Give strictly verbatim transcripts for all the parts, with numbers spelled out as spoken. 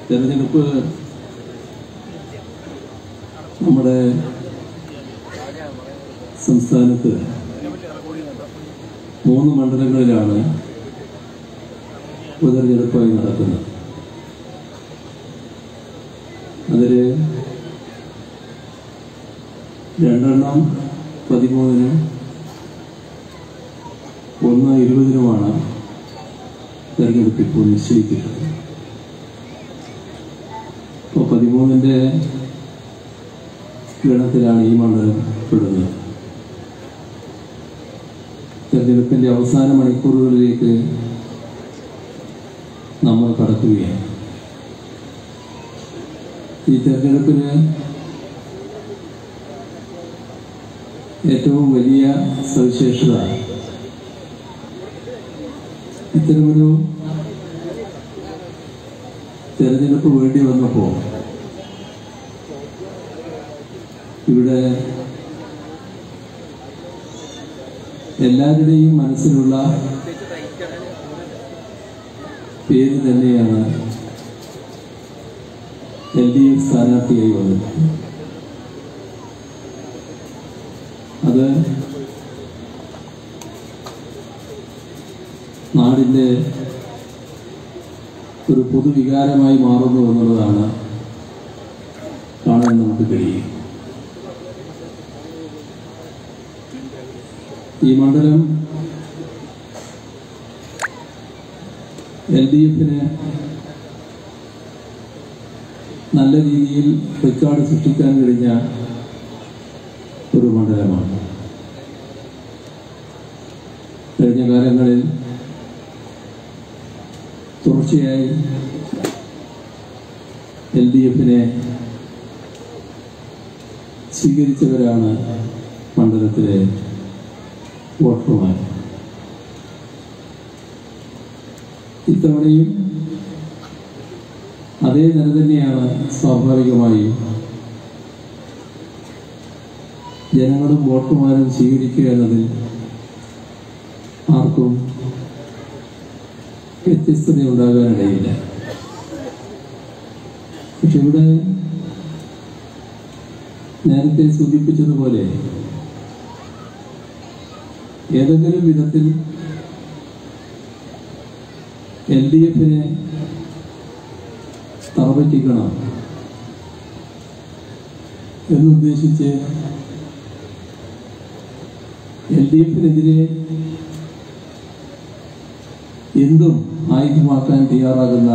തെരഞ്ഞെടുപ്പ് നമ്മുടെ സംസ്ഥാനത്ത് മൂന്ന് മണ്ഡലങ്ങളിലാണ് ഉപതെരഞ്ഞെടുപ്പായി നടക്കുന്നത്. അതിൽ രണ്ടെണ്ണം പതിമൂന്നിനും ഒന്ന് ഇരുപതിനുമാണ് തെരഞ്ഞെടുപ്പ് ഇപ്പോൾ നിശ്ചയിച്ചിട്ടുള്ളത്. ഇപ്പോൾ പതിമൂന്നിൻ്റെ ഗണത്തിലാണ് ഈ മണ്ഡലം പെടുന്നത്. തെരഞ്ഞെടുപ്പിന്റെ അവസാന മണിക്കൂറുകളിലേക്ക് നമ്മൾ കടക്കുകയാണ്. ഈ തെരഞ്ഞെടുപ്പിന് ഏറ്റവും വലിയ സവിശേഷത ഇത്തരമൊരു തെരഞ്ഞെടുപ്പ് വേണ്ടി വന്നപ്പോൾ ഇവിടെ എല്ലാവരുടെയും മനസ്സിലുള്ള പേര് തന്നെയാണ് എൽ ഡി എഫ് സ്ഥാനാർത്ഥിയായി വന്നത്. അത് നാടിൻ്റെ ഒരു പൊതുവികാരമായി മാറുന്നു എന്നുള്ളതാണ് കാണാൻ നമുക്ക് കഴിയും. ഈ മണ്ഡലം എൽ ഡി എഫിന് നല്ല രീതിയിൽ റെക്കോർഡ് സൃഷ്ടിക്കാൻ കഴിഞ്ഞ ഒരു മണ്ഡലമാണ്. കഴിഞ്ഞ കാലങ്ങളിൽ തുടർച്ചയായി എൽ ഡി എഫിനെ സ്വീകരിച്ചവരാണ് മണ്ഡലത്തിലെ വോട്ടർമാർ. ഇത്തവണയും അതേ നില തന്നെയാണ് സ്വാഭാവികമായും ജനങ്ങളും വോട്ടർമാരും സ്വീകരിക്കുക എന്നതിൽ ആർക്കും വ്യത്യസ്തതയുണ്ടാകാനിടയില്ല. പക്ഷെ ഇവിടെ നേരത്തെ സൂചിപ്പിച്ചതുപോലെ ഏതെങ്കിലും വിധത്തിൽ എൽ ഡി എഫിനെ തറപറ്റിക്കണം എന്നുദ്ദേശിച്ച് എൽ ഡി എഫിനെതിരെ എന്തും ആയുധമാക്കാൻ തയ്യാറാകുന്ന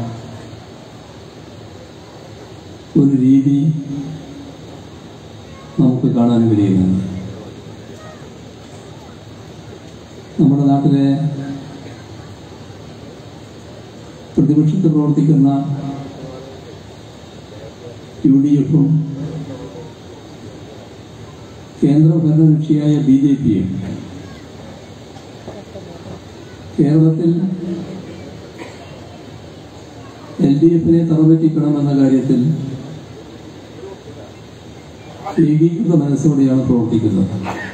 ഒരു രീതി നമുക്ക് കാണാൻ കഴിയുന്നുണ്ട്. നമ്മുടെ നാട്ടിലെ പ്രതിപക്ഷത്ത് പ്രവർത്തിക്കുന്ന യു ഡി എഫും കേന്ദ്ര ഭരണകക്ഷിയായ ബി ജെ പിയും കേരളത്തിൽ എൽ ഡി എഫിനെ തറപറ്റിക്കണമെന്ന കാര്യത്തിൽ ഏകീകൃത മനസ്സോടെയാണ് പ്രവർത്തിക്കുന്നത്.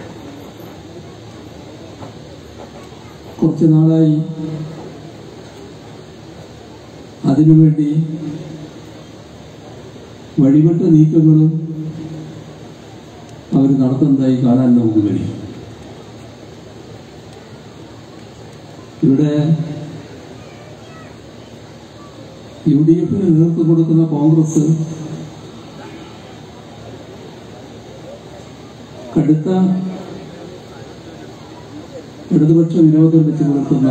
കുറച്ചു നാളായി അതിനുവേണ്ടി വഴിവിട്ട നീക്കങ്ങളും അവർ നടത്തുന്നതായി കാണാൻ നമുക്ക് കഴിയും. ഇവിടെ യു ഡി എഫിന് നേതൃത്വം കൊടുക്കുന്ന കോൺഗ്രസ് കടുത്ത ഇടതുപക്ഷ വിരോധം വെച്ച് പുലർത്തുന്ന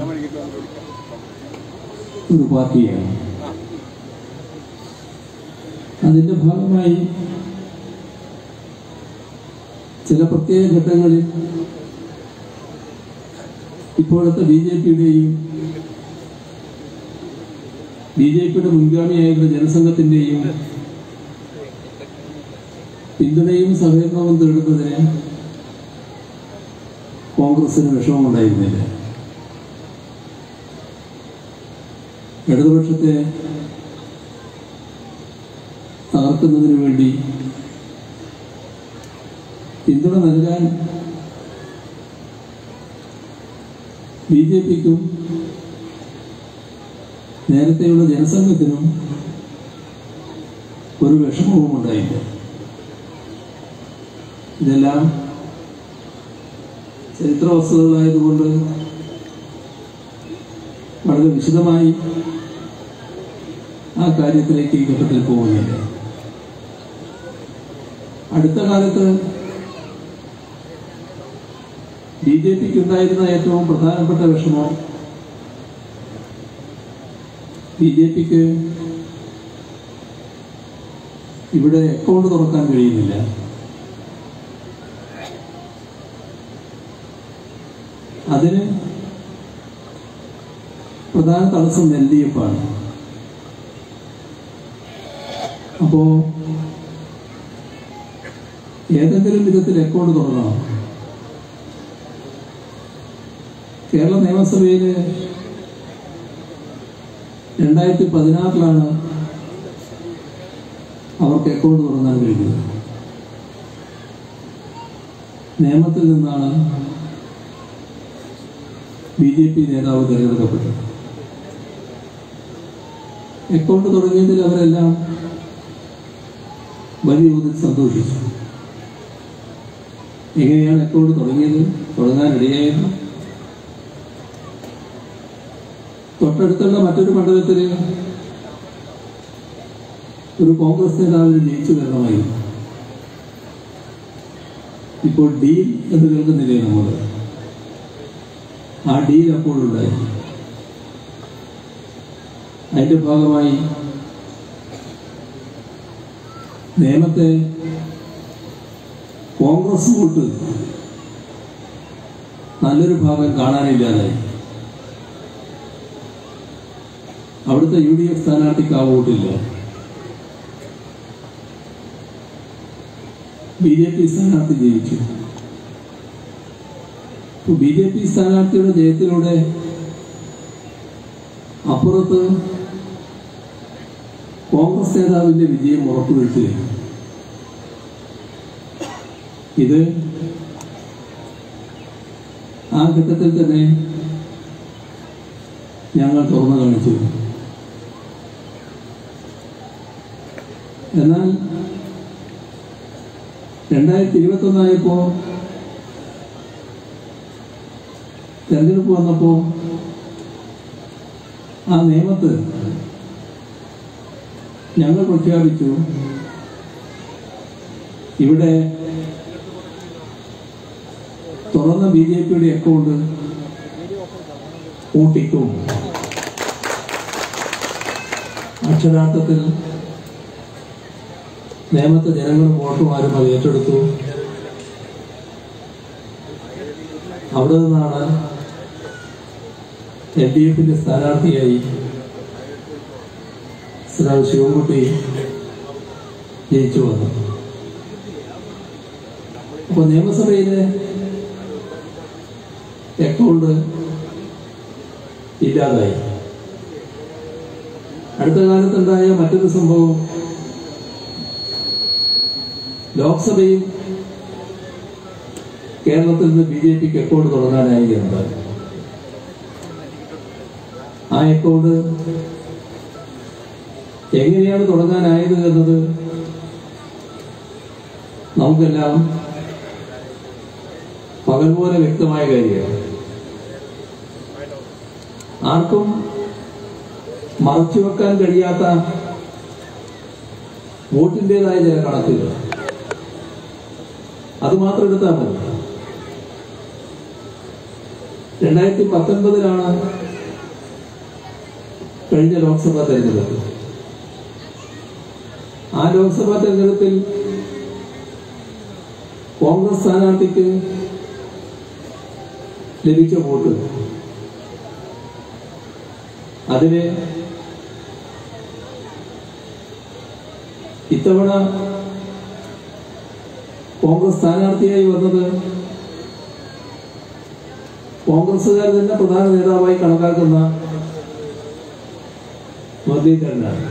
ഒരു പാർട്ടിയാണ്. അതിന്റെ ഭാഗമായി ചില പ്രത്യേക ഘട്ടങ്ങളിൽ ഇപ്പോഴത്തെ ബി ജെ പിയുടെയും ബി ജെ പിയുടെ മുൻഗാമിയായിട്ടുള്ള ജനസംഘത്തിന്റെയും പിന്തുണയും സഹകരണവും തേടുന്നതിന് കോൺഗ്രസിന് വിഷമമുണ്ടായിരുന്നില്ല. ഇടതുപക്ഷത്തെ തകർക്കുന്നതിന് വേണ്ടി പിന്തുണ നൽകാൻ ബി ജെ പിക്കും നേരത്തെയുള്ള ജനസംഘത്തിനും ഒരു വിഷമവും ഉണ്ടായില്ല. ഇതെല്ലാം ചരിത്ര വസ്തുതകളായതുകൊണ്ട് വളരെ വിശദമായി ആ കാര്യത്തിലേക്ക് ഈ ഘട്ടത്തിൽ പോകുന്നില്ല. അടുത്ത കാലത്ത് ബി ജെ പിക്ക് ഉണ്ടായിരുന്ന ഏറ്റവും പ്രധാനപ്പെട്ട വിഷമം ബി ജെ പിക്ക് ഇവിടെ അക്കൗണ്ട് തുറക്കാൻ കഴിയുന്നില്ല. അതിന് പ്രധാന തടസ്സം എൽ ഡി എഫ് ആണ്. അപ്പോ ഏതെങ്കിലും വിധത്തിൽ അക്കൗണ്ട് തുറക്കണം. കേരള നിയമസഭയില് രണ്ടായിരത്തി പതിനാറിലാണ് അവർക്ക് അക്കൗണ്ട് തുറന്നാൻ കഴിയുന്നത്. നിയമത്തിൽ നിന്നാണ് ബി ജെ പി നേതാവ് തിരഞ്ഞെടുക്കപ്പെട്ടത്. അക്കൗണ്ട് തുടങ്ങിയതിൽ അവരെല്ലാം വലിയ തോതിൽ സന്തോഷിച്ചു. എങ്ങനെയാണ് അക്കൗണ്ട് തുടങ്ങിയത്, തുടങ്ങാനിടയായത്? തൊട്ടടുത്തുള്ള മറ്റൊരു മണ്ഡലത്തിൽ ഒരു കോൺഗ്രസ് നേതാവിന് ജയിച്ചു വരണമായിരുന്നു. ഇപ്പോൾ ഡീൽ എന്ന് കേൾക്കുന്നില്ലേ നമ്മൾ? ആ ഡീൽ അപ്പോഴുണ്ടായി. അതിന്റെ ഭാഗമായി നേമത്തെ കോൺഗ്രസ് വോട്ട് നല്ലൊരു ഭാഗം കാണാനില്ലാതായി. അവിടുത്തെ യു ഡി എഫ് സ്ഥാനാർത്ഥിക്ക് ആ വോട്ടില്ല. ബി ജെ പി സ്ഥാനാർത്ഥി ജയിച്ചു. ബി ജെ പി സ്ഥാനാർത്ഥിയുടെ ജയത്തിലൂടെ അപ്പുറത്ത് കോൺഗ്രസ് നേതാവിന്റെ വിജയം ഉറപ്പുവരുത്തുകയാണ്. ഇത് ആ ഘട്ടത്തിൽ തന്നെ ഞങ്ങൾ തുറന്നു കാണിച്ചു. എന്നാൽ രണ്ടായിരത്തി ഇരുപത്തി ഒന്നായപ്പോ തെരഞ്ഞെടുപ്പ് വന്നപ്പോ ആ നിയമത്ത് ഞങ്ങൾ പ്രഖ്യാപിച്ചു ഇവിടെ തുറന്ന ബി ജെ പിയുടെ അക്കൗണ്ട് പൂട്ടിക്കും. അക്ഷരാർത്ഥത്തിൽ നേമത്തെ ജനങ്ങളും വോട്ടുമാരും അത് ഏറ്റെടുത്തു. അവിടെ നിന്നാണ് എൽ ഡി എഫിന്റെ സ്ഥാനാർത്ഥിയായി ശ്രീ ശിവൻകുട്ടി ജയിച്ചു വന്നത്. അപ്പൊ നിയമസഭയിലെ അക്കൗണ്ട് ഇല്ലാതായി. അടുത്ത കാലത്തുണ്ടായ മറ്റൊരു സംഭവം, ലോക്സഭയിൽ കേരളത്തിൽ നിന്ന് ബി ജെ പിക്ക് അക്കൗണ്ട് തുടങ്ങാനായി എന്നതാണ്. ആ അക്കൗണ്ട് എങ്ങനെയാണ് തുടങ്ങാനായത് എന്നത് നമുക്കെല്ലാം പകൽ പോലെ വ്യക്തമായ കാര്യമാണ്. ആർക്കും മറച്ചുവെക്കാൻ കഴിയാത്ത വോട്ടിൻ്റെതായ ചില കണക്കുകൾ, അത് മാത്രം എടുത്താൽ മതി. രണ്ടായിരത്തി പത്തൊൻപതിലാണ് കഴിഞ്ഞ ലോക്സഭാ തെരഞ്ഞെടുപ്പ്. ആ ലോക്സഭാ തെരഞ്ഞെടുപ്പിൽ കോൺഗ്രസ് സ്ഥാനാർത്ഥിക്ക് ലഭിച്ച വോട്ട് അതിന് ഇത്തവണ കോൺഗ്രസ് സ്ഥാനാർത്ഥിയായി വന്നത് കോൺഗ്രസുകാർ തന്നെ പ്രധാന നേതാവായി കണക്കാക്കുന്ന മുരളീധരനാണ്.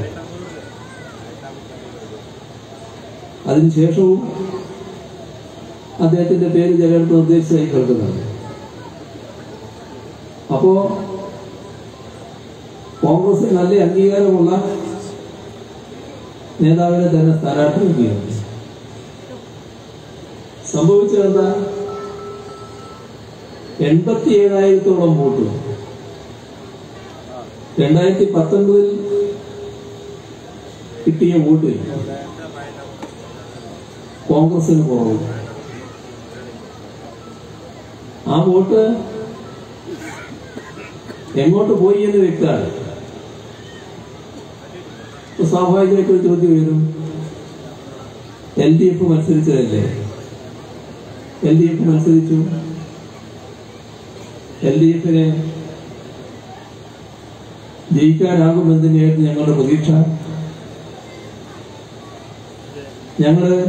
അതിനുശേഷവും അദ്ദേഹത്തിന്റെ പേര് ജനങ്ങൾക്ക് നിർദ്ദേശിച്ചായി കേൾക്കുന്നുണ്ട്. അപ്പോ കോൺഗ്രസിന് നല്ല അംഗീകാരമുള്ള നേതാവിനെ തന്നെ സ്ഥാനാർത്ഥിക്കുകയാണ്. സംഭവിച്ചതെന്താ? എൺപത്തി ഏഴായിരത്തോളം വോട്ട് രണ്ടായിരത്തി പത്തൊൻപതിൽ കിട്ടിയ വോട്ട് കോൺഗ്രസിന് കുറവ്. ആ വോട്ട് എങ്ങോട്ട് പോയി എന്ന് വ്യക്തമാണ്. സ്വാഭാവികമായിട്ട് ഒരു ചോദ്യം വരും, എൽ ഡി എഫ് മത്സരിച്ചതല്ലേ? എൽ ഡി എഫ് മത്സരിച്ചു. എൽ ഡി എഫിനെ ജയിക്കാനാകുമെന്ന് തന്നെയായിരുന്നു ഞങ്ങളുടെ പ്രതീക്ഷ. ഞങ്ങള്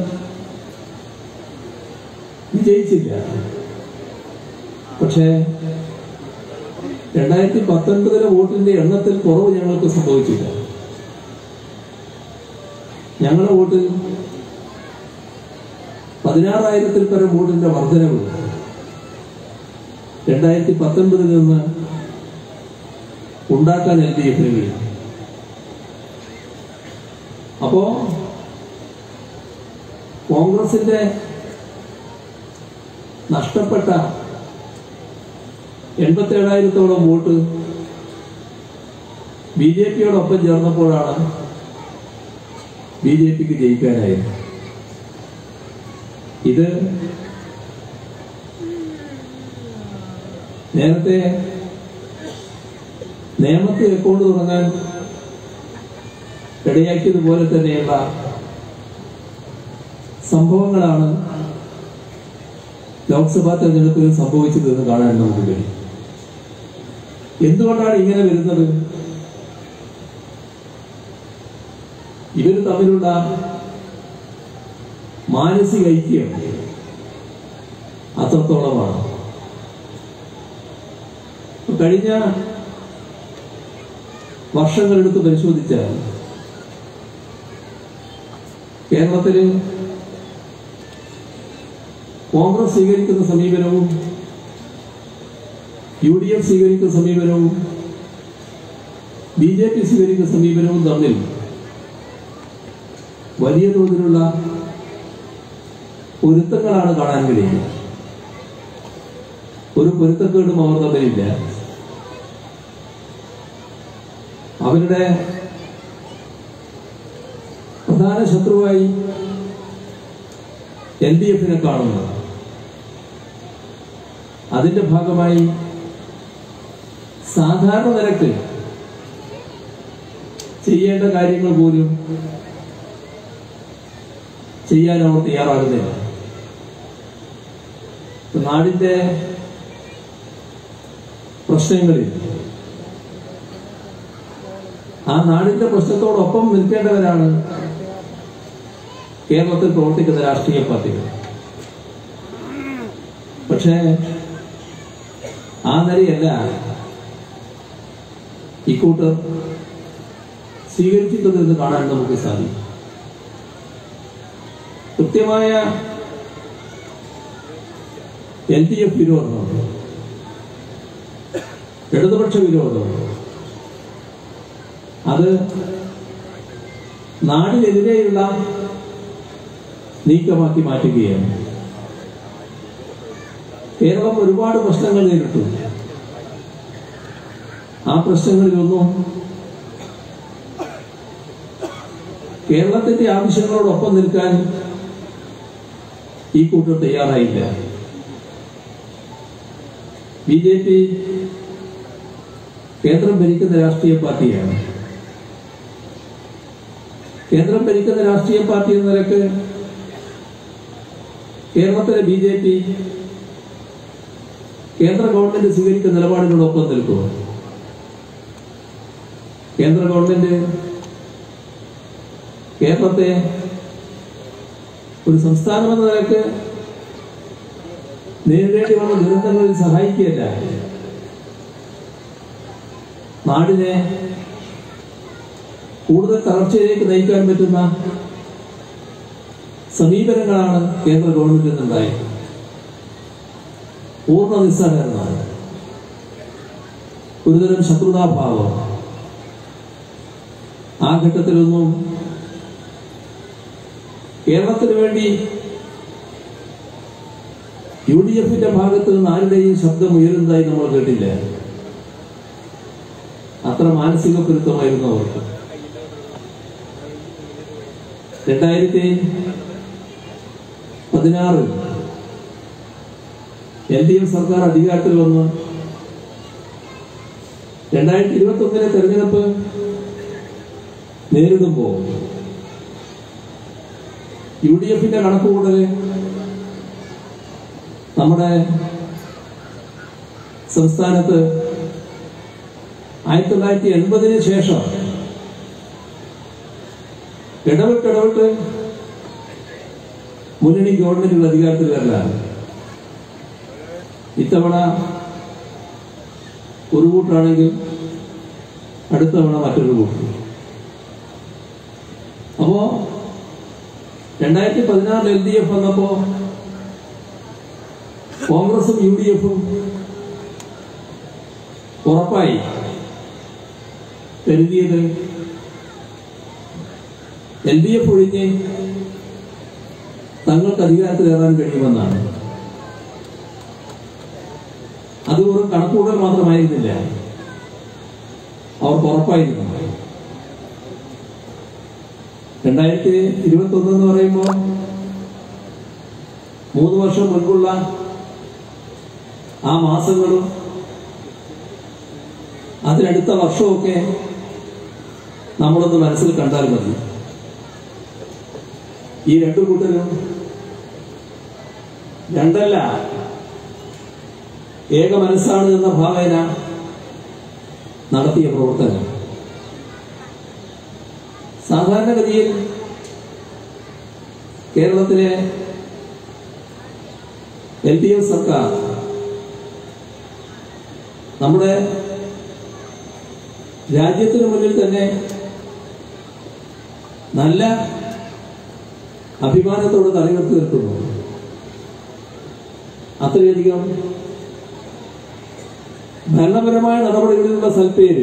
വിജയിച്ചില്ല. പക്ഷേ രണ്ടായിരത്തി പത്തൊൻപതിലെ വോട്ടിന്റെ എണ്ണത്തിൽ കുറവ് ഞങ്ങൾക്ക് സംഭവിച്ചില്ല. ഞങ്ങളുടെ വോട്ടിൽ പതിനാറായിരത്തിൽ പരം വോട്ടിന്റെ വർധനവ് രണ്ടായിരത്തി പത്തൊൻപതിൽ നിന്ന് ഉണ്ടാക്കാൻ എൽ ഡി എഫിന് കഴിയും. അപ്പോ കോൺഗ്രസിന്റെ നഷ്ടപ്പെട്ട എൺപത്തി ഏഴായിരത്തോളം വോട്ട് ബി ജെ പിയോടൊപ്പം ചേർന്നപ്പോഴാണ് ബി ജെ പിക്ക് ജയിക്കാനായത്. ഇത് നേരത്തെ നിയമത്തിൽ അക്കൗണ്ട് തുടങ്ങാൻ ഇടയാക്കിയതുപോലെ തന്നെയുള്ള സംഭവങ്ങളാണ് ലോക്സഭാ തെരഞ്ഞെടുപ്പിൽ സംഭവിച്ചതെന്ന് കാണാൻ നമുക്ക് കഴിയും. എന്തുകൊണ്ടാണ് ഇങ്ങനെ വരുന്നത്? ഇവർ തമ്മിലുള്ള മാനസിക ഐക്യം അത്രത്തോളമാണ്. കഴിഞ്ഞ വർഷങ്ങളെടുത്ത് പരിശോധിച്ചാൽ കേരളത്തില് കോൺഗ്രസ് സ്വീകരിക്കുന്ന സമീപനവും യു ഡി എഫ് സ്വീകരിക്കുന്ന സമീപനവും ബി ജെ പി സ്വീകരിക്കുന്ന സമീപനവും തമ്മിൽ വലിയ തോതിലുള്ള പൊരുത്തങ്ങളാണ് കാണാൻ കഴിയുന്നത്. ഒരു പൊരുത്തക്കേടും അവർ തമ്മിലില്ല. അവരുടെ പ്രധാന ശത്രുവായി എൽ ഡി എഫിനെ കാണുന്നു. അതിന്റെ ഭാഗമായി സാധാരണ നിരക്ക് ചെയ്യേണ്ട കാര്യങ്ങൾ പോലും ചെയ്യാൻ അവർ തയ്യാറാകുന്നില്ല. നാടിന്റെ പ്രശ്നങ്ങളിൽ ആ നാടിന്റെ പ്രശ്നത്തോടൊപ്പം നിൽക്കേണ്ടവരാണ് കേരളത്തിൽ പ്രവർത്തിക്കുന്ന രാഷ്ട്രീയ പാർട്ടികൾ. പക്ഷേ ആ നിലയല്ല ഇക്കൂട്ടർ സ്വീകരിച്ചിട്ടുണ്ടെന്ന് കാണാൻ നമുക്ക് സാധിക്കും. കൃത്യമായ എൽ ഡി എഫ് വിരോധമാണ്, ഇടതുപക്ഷ വിരോധമാണ്. അത് നാടിനെതിരെയുള്ള നീക്കമാക്കി മാറ്റുകയാണ്. കേരളം ഒരുപാട് പ്രശ്നങ്ങൾ നേരിട്ടു. ആ പ്രശ്നങ്ങളിലൊന്നും കേരളത്തിന്റെ ആവശ്യങ്ങളോടൊപ്പം നിൽക്കാൻ ഈ കൂട്ടർ തയ്യാറായില്ല. ബി ജെ പി കേന്ദ്രം ഭരിക്കുന്ന രാഷ്ട്രീയ പാർട്ടിയാണ്. കേന്ദ്രം ഭരിക്കുന്ന രാഷ്ട്രീയ പാർട്ടി എന്ന നിലക്ക് കേരളത്തിലെ ബി ജെ പി കേന്ദ്ര ഗവൺമെന്റ് സ്വീകരിക്കുന്ന നിലപാടുകളൊപ്പം നിൽക്കുക. കേന്ദ്ര ഗവൺമെന്റ് കേരളത്തെ ഒരു സംസ്ഥാനമെന്ന നിലക്ക് നേരിടേണ്ടി വന്ന ദുരന്തങ്ങളിൽ സഹായിക്കുകയല്ല, നാടിനെ കൂടുതൽ തളർച്ചയിലേക്ക് നയിക്കാൻ പറ്റുന്ന സമീപനങ്ങളാണ് കേന്ദ്ര ഗവൺമെന്റിൽ നിന്നുണ്ടായത്. പൂർണ്ണ നിസ്സഹകരണമാണ്, ഒരുതരം ശത്രുതാഭാവം. ആ ഘട്ടത്തിലൊന്നും കേരളത്തിന് വേണ്ടി യു ഡി എഫിന്റെ ഭാഗത്ത് നിന്ന് ആരുടെയും ശബ്ദം ഉയരുന്നതായി നമ്മൾ കേട്ടില്ല. അത്ര മാനസിക പൊരുത്തമായിരുന്നു അവർക്ക്. രണ്ടായിരത്തി പതിനാറിൽ എൽ ഡി എഫ് സർക്കാർ അധികാരത്തിൽ വന്ന് രണ്ടായിരത്തി ഇരുപത്തി ഒന്നിലെ തെരഞ്ഞെടുപ്പ് നേരിടുമ്പോൾ യു ഡി എഫിന്റെ കണക്കുകൂടല് നമ്മുടെ സംസ്ഥാനത്ത് ആയിരത്തി തൊള്ളായിരത്തി എൺപതിന് ശേഷം ഇടവിട്ടിടവിട്ട് മുന്നണി ഗവൺമെന്റുകൾ അധികാരത്തിൽ വരലാണ്. ഇത്തവണ ഒരു കൂട്ടാണെങ്കിൽ അടുത്ത തവണ മറ്റൊരു കൂട്ടം. അപ്പോ രണ്ടായിരത്തി പതിനാറിൽ എൽ ഡി എഫ് വന്നപ്പോ കോൺഗ്രസും യു ഡി എഫും ഉറപ്പായി കരുതിയത് എൽ ഡി എഫ് ഒഴിഞ്ഞ് തങ്ങൾക്ക് അധികാരത്തിലേറാൻ കഴിയുമെന്നാണ്. അത് ഒരു കണക്കുകൂടൽ മാത്രമായിരുന്നില്ല, അവർക്ക് ഉറപ്പായിരുന്നു. രണ്ടായിരത്തി ഇരുപത്തി ഒന്ന് എന്ന് പറയുമ്പോൾ മൂന്ന് വർഷം മുൻപുള്ള ആ മാസങ്ങളും അതിനടുത്ത വർഷമൊക്കെ നമ്മളൊന്ന് മനസ്സിൽ കണ്ടാൽ മതി. ഈ രണ്ടു കൂട്ടരും രണ്ടല്ല ഏക മനസ്സാണ് എന്ന ഭാവന നടത്തിയ പ്രവർത്തനം. സാധാരണഗതിയിൽ കേരളത്തിലെ എൽ ഡി എഫ് സർക്കാർ നമ്മുടെ രാജ്യത്തിന് മുന്നിൽ തന്നെ നല്ല അഭിമാനത്തോട് തലയുയർത്തി നിൽക്കുന്നു. അത്രയധികം ഭരണപരമായ നടപടികളിലുള്ള സൽപ്പേര്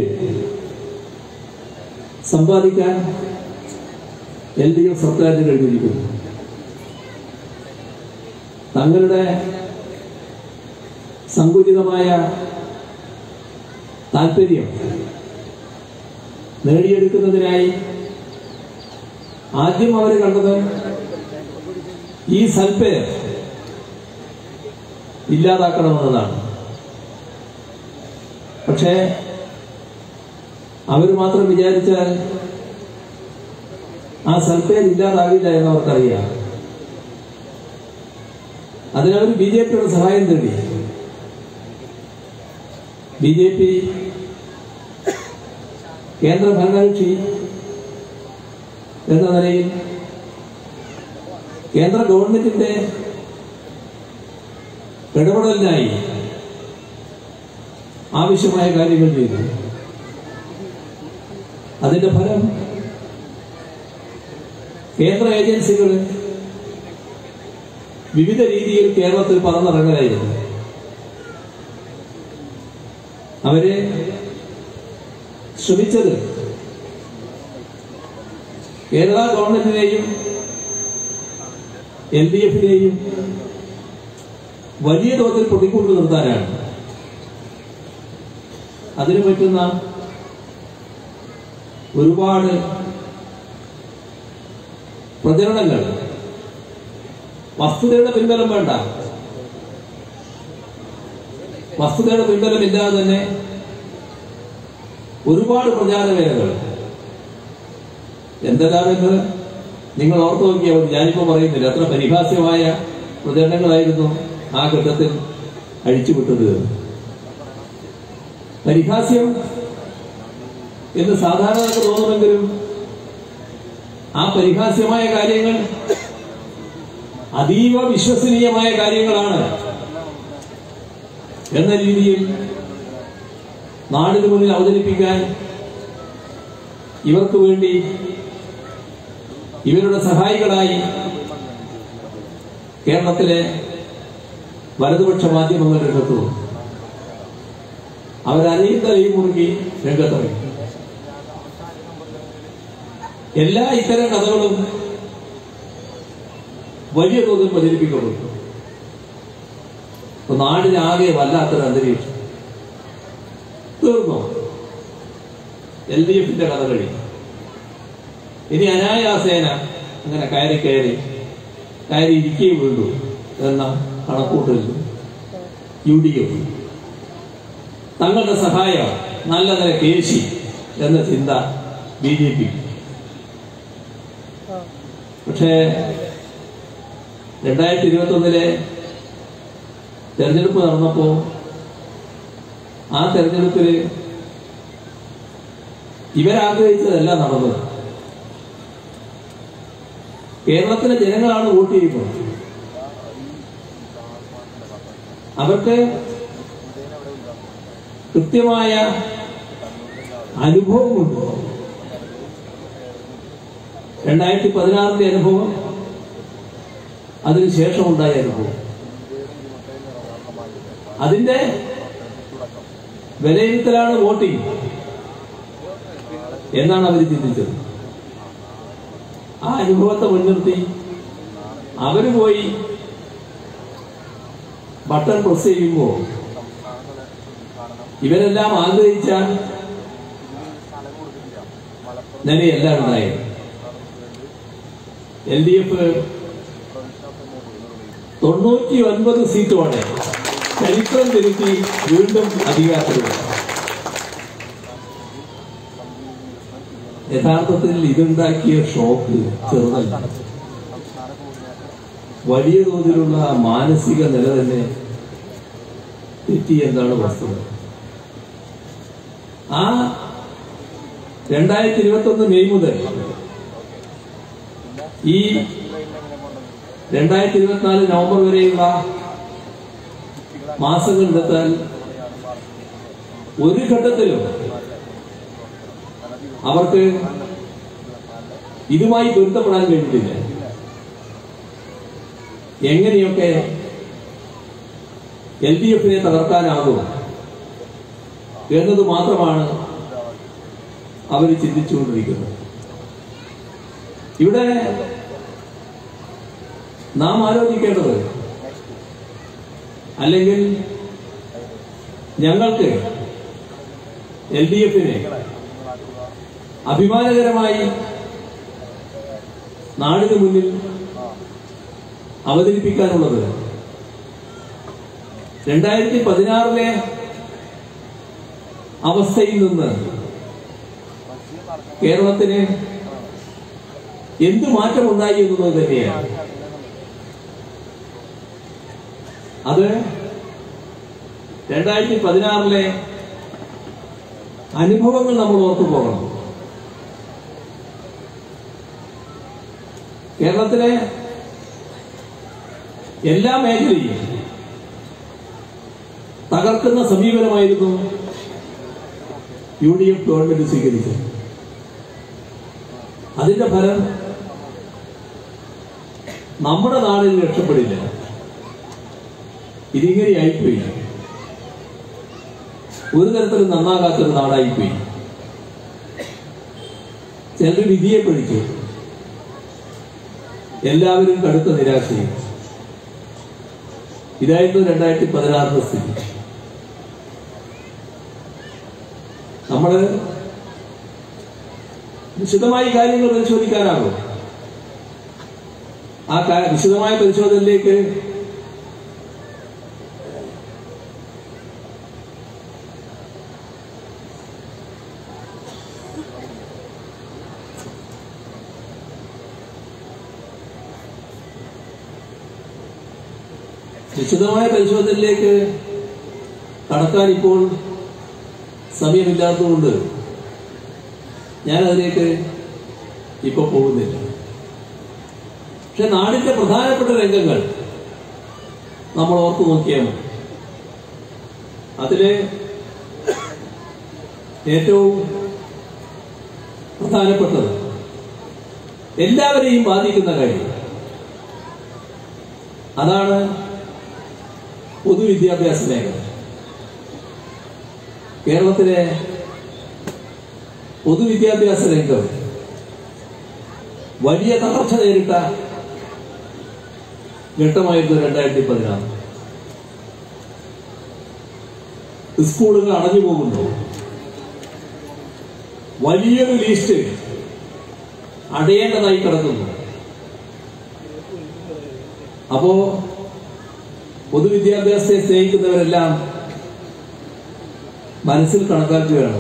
സമ്പാദിക്കാൻ എൽ ഡി എഫ് സർക്കാരിന് കഴിഞ്ഞിരിക്കുന്നു. തങ്ങളുടെ സങ്കുചിതമായ താല്പര്യം നേടിയെടുക്കുന്നതിനായി ആദ്യം അവർ കണ്ടത് ഈ സൽപ്പേർ ഇല്ലാതാക്കണമെന്നതാണ്. പക്ഷേ അവർ മാത്രം വിചാരിച്ചാൽ ആ സൽപ്പേർ ഇല്ലാതാവില്ല എന്നവർക്കറിയാം. അതിനവർ ബി ജെ പിയുടെ സഹായം തേടി. ബി ജെ പി കേന്ദ്ര ഭരണകക്ഷി എന്ന നിലയിൽ കേന്ദ്ര ഗവൺമെന്റിന്റെ ഇടപെടലിനായി ആവശ്യമായ കാര്യങ്ങൾ ചെയ്തു. അതിന്റെ ഫലം കേന്ദ്ര ഏജൻസികൾ വിവിധ രീതിയിൽ കേരളത്തിൽ പറന്നിറങ്ങലായിരുന്നു. അവരെ ശ്രമിച്ചത് കേരള ഗവൺമെന്റിനെയും എൽ ഡി എഫിനെയും വലിയ തോതിൽ പൊട്ടിക്കൊണ്ടു നിർത്താനാണ്. അതിനു പറ്റുന്ന ഒരുപാട് പ്രചരണങ്ങൾ, വസ്തുതയുടെ പിൻബലം വേണ്ട, വസ്തുതയുടെ പിൻബലമില്ലാതെ തന്നെ ഒരുപാട് പ്രചാരവേലകൾ എന്തെല്ലാമെന്ന് നിങ്ങൾ ഓർത്തു നോക്കിയാൽ മതി. ഞാനിപ്പോ പറയുന്നില്ല, അത്ര പരിഹാസ്യമായ പ്രചരണങ്ങളായിരുന്നു ആ ഘട്ടത്തിൽ അഴിച്ചുവിട്ടത്. പരിഹാസ്യം എന്ന് സാധാരണ തോന്നുമെങ്കിലും ആ പരിഹാസ്യമായ കാര്യങ്ങൾ അതീവ വിശ്വസനീയമായ കാര്യങ്ങളാണ് എന്ന രീതിയിൽ നാടിന് മുന്നിൽ അവതരിപ്പിക്കാൻ ഇവർക്ക് വേണ്ടി ഇവരുടെ സഹായികളായി കേരളത്തിലെ വലതുപക്ഷ മാധ്യമങ്ങൾ രംഗത്തു. അവരറിയും തലയും മുറുകി രംഗത്തിറങ്ങി. എല്ലാ ഇത്തരം കഥകളും വലിയ തോതിൽ പ്രചരിപ്പിക്കപ്പെട്ടു. നാടിനാകെ വല്ലാത്തൊരു അന്തരീക്ഷം. തീർന്നു, എൽ ഡി എഫിന്റെ കഥ കഴിഞ്ഞു. ഇനി അനായാസേന അങ്ങനെ കയറി കയറി കയറി ഇരിക്കുകയും വീണ്ടു എന്ന കണക്കൂട്ടലിൽ യു ഡി എഫ് തങ്ങളുടെ സഹായം നല്ല നില കേശി എന്ന ചിന്ത ബി ജെ പി. പക്ഷേ രണ്ടായിരത്തി ഇരുപത്തി ഒന്നിലെ തെരഞ്ഞെടുപ്പ് നടന്നപ്പോ ആ തെരഞ്ഞെടുപ്പിൽ ഇവരാഗ്രഹിച്ചതല്ല നടന്നത്. കേരളത്തിലെ ജനങ്ങളാണ് വോട്ട് ചെയ്യുന്നത്. അവർക്ക് കൃത്യമായ അനുഭവമുണ്ട്. രണ്ടായിരത്തി പതിനാറിന്റെ അനുഭവം, അതിനുശേഷമുണ്ടായ അനുഭവം, അതിന്റെ വിലയിരുത്തലാണ് വോട്ടിംഗ് എന്നാണ് അവർ ചിന്തിച്ചത്. ആ അനുഭവത്തെ മുൻനിർത്തി അവര് പോയി ബട്ടൺ പ്രസ് ചെയ്യുമ്പോൾ ഇവരെല്ലാം ആഗ്രഹിച്ച നിലയെല്ലാം ഉണ്ടായത്. എൽ ഡി എഫ് തൊണ്ണൂറ്റി ഒൻപത് സീറ്റോടെ ചരിത്രം തിരുത്തി വീണ്ടും അധികാരത്തിൽ. യഥാർത്ഥത്തിൽ ഇതുണ്ടാക്കിയ ഷോക്ക് ചെറുതല്ല, വലിയ തോതിലുള്ള മാനസിക നില തന്നെ തെറ്റി എന്നാണ് വസ്തുത. ആ രണ്ടായിരത്തി ഇരുപത്തി ഒന്ന് മെയ് മുതൽ ഈ രണ്ടായിരത്തി ഇരുപത്തിനാല് നവംബർ വരെയുള്ള മാസങ്ങളിലെത്താൻ ഒരു ഘട്ടത്തിലും അവർക്ക് ഇതുമായി പൊരുത്തപ്പെടാൻ കഴിഞ്ഞിട്ടില്ല. എങ്ങനെയൊക്കെ എൽ ഡി എഫിനെ തകർക്കാനാകും എന്നത് മാത്രമാണ് അവർ ചിന്തിച്ചുകൊണ്ടിരിക്കുന്നത്. ഇവിടെ നാം ആലോചിക്കേണ്ടത്, അല്ലെങ്കിൽ ഞങ്ങൾക്ക് എൽ ഡി എഫിനെ അഭിമാനകരമായി നാടിന് മുന്നിൽ അവതരിപ്പിക്കാനുള്ളത് രണ്ടായിരത്തി പതിനാറിലെ അവസ്ഥയിൽ നിന്ന് കേരളത്തിന് എന്ത് മാറ്റമുണ്ടായി എന്നത് തന്നെയാണ്. അത് രണ്ടായിരത്തി പതിനാറിലെ അനുഭവങ്ങൾ നമ്മൾ ഓർത്തു പോകണം. കേരളത്തിലെ എല്ലാ മേഖലയും തകർക്കുന്ന സമീപനമായിരുന്നു യു ഡി എഫ് ഗവൺമെന്റ് സ്വീകരിച്ചത്. അതിന്റെ ഫലം നമ്മുടെ നാടിൽ രക്ഷപ്പെടില്ല. ഇതിങ്ങനെയായിപ്പോയി, ഒരു തരത്തിലും നന്നാകാത്തൊരു നാടായിപ്പോയി. ചിലർ വിധിയെ പഴിച്ചു, എല്ലാവരും കടുത്ത നിരാശയും. ഇതായിരുന്നു രണ്ടായിരത്തി പതിനാറിന്റെ സ്ഥിതി. നമ്മള് വിശദമായി കാര്യങ്ങൾ പരിശോധിക്കാനാകും. ആ വിശദമായ പരിശോധനയിലേക്ക് വിശദമായ പരിശോധനയിലേക്ക് കടക്കാൻ ഇപ്പോൾ സമയമില്ലാത്തതുകൊണ്ട് ഞാൻ അതിലേക്ക് ഇപ്പൊ പോകുന്നില്ല. പക്ഷെ നാടിന്റെ പ്രധാനപ്പെട്ട രംഗങ്ങൾ നമ്മൾ ഓർത്തു നോക്കിയാൽ അതില് ഏറ്റവും പ്രധാനപ്പെട്ടത് എല്ലാവരെയും ബാധിക്കുന്ന കാര്യം അതാണ് പൊതുവിദ്യാഭ്യാസ മേഖല. കേരളത്തിലെ പൊതുവിദ്യാഭ്യാസ രംഗം വലിയ തകർച്ച നേരിട്ട ഘട്ടമായിരുന്നു രണ്ടായിരത്തി പതിനാറ്. സ്കൂളുകൾ അടഞ്ഞു പോകുന്നു. വലിയൊരു ലിസ്റ്റ് അടയേണ്ടതായി കിടക്കുന്നു. അപ്പോ പൊതുവിദ്യാഭ്യാസത്തെ സ്നേഹിക്കുന്നവരെല്ലാം മനസ്സിൽ കണക്കാക്കുകയാണ്,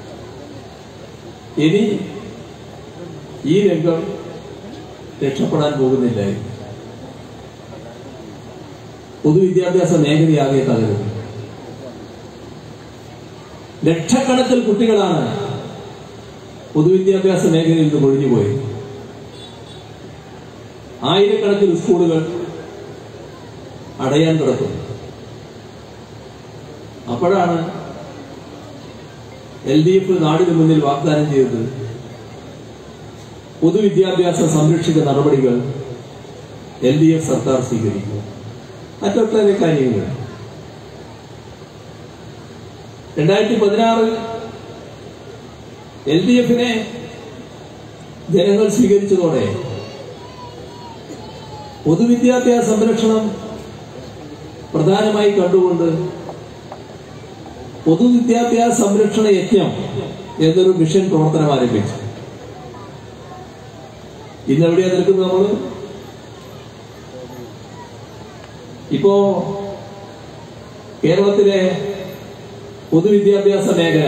ഇനി ഈ രംഗം രക്ഷപ്പെടാൻ പോകുന്നില്ല. പൊതുവിദ്യാഭ്യാസ മേഖലയാകെ തകരുന്നു. ലക്ഷക്കണക്കിന് കുട്ടികളാണ് പൊതുവിദ്യാഭ്യാസ മേഖലയിൽ നിന്ന് ഒഴിഞ്ഞുപോയത്. ആയിരക്കണക്കിന് സ്കൂളുകൾ അടയാൻ കിടക്കുന്നു. അപ്പോഴാണ് എൽ ഡി എഫ് നാടിന് മുന്നിൽ വാഗ്ദാനം ചെയ്തത് പൊതുവിദ്യാഭ്യാസ സംരക്ഷിത നടപടികൾ എൽ ഡി എഫ് സർക്കാർ സ്വീകരിക്കും. മറ്റൊട്ടേറെ കാര്യങ്ങൾ രണ്ടായിരത്തി പതിനാറിൽ എൽ ഡി എഫിനെ ജനങ്ങൾ സ്വീകരിച്ചതോടെ പൊതുവിദ്യാഭ്യാസ സംരക്ഷണം പ്രധാനമായി കണ്ടുകൊണ്ട് പൊതുവിദ്യാഭ്യാസ സംരക്ഷണ യജ്ഞം എന്നൊരു മിഷൻ പ്രവർത്തനം ആരംഭിച്ചു. ഇന്നെവിടെയാ നിൽക്കുന്നത് നമ്മൾ? ഇപ്പോ കേരളത്തിലെ പൊതുവിദ്യാഭ്യാസ മേഖല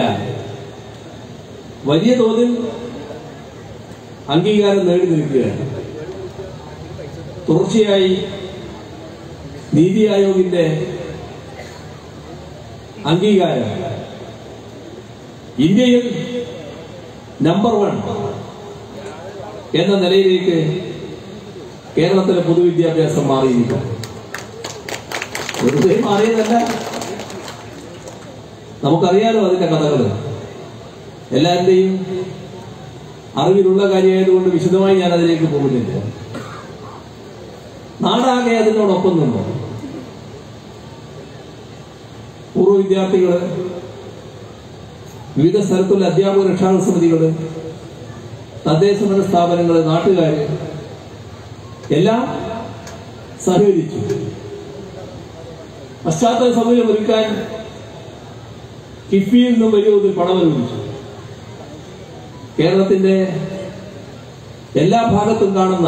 വലിയ തോതിൽ അംഗീകാരം നേടി നിൽക്കുകയാണ്. തുടർച്ചയായി നീതി ആയോഗിന്റെ അംഗീകാരം ഇന്ത്യയിൽ നമ്പർ വൺ എന്ന നിലയിലേക്ക് കേരളത്തിലെ പൊതുവിദ്യാഭ്യാസം മാറിയിരിക്കുന്നു. വെറുതെ മാറിയതല്ല, നമുക്കറിയാലോ അതിന്റെ കഥകൾ. എല്ലാവരുടെയും അറിവിലുള്ള കാര്യമായതുകൊണ്ട് വിശദമായി ഞാൻ അതിലേക്ക് പോകുന്നില്ല. നാടാകെ അതിനോടൊപ്പം നിന്നു. പൂർവ്വ വിദ്യാർത്ഥികള്, വിവിധ സ്ഥലത്തുള്ള അധ്യാപക രക്ഷാ സമിതികള്, തദ്ദേശഭരണ സ്ഥാപനങ്ങള്, നാട്ടുകാര് എല്ലാം സഹകരിച്ചു. പശ്ചാത്തല സൗകര്യം ഒരുക്കാൻ കിഫ്ബിയിൽ നിന്നും വലിയ തോതിൽ പണം അനുവദിച്ചു. കേരളത്തിന്റെ എല്ലാ ഭാഗത്തും കാണുന്ന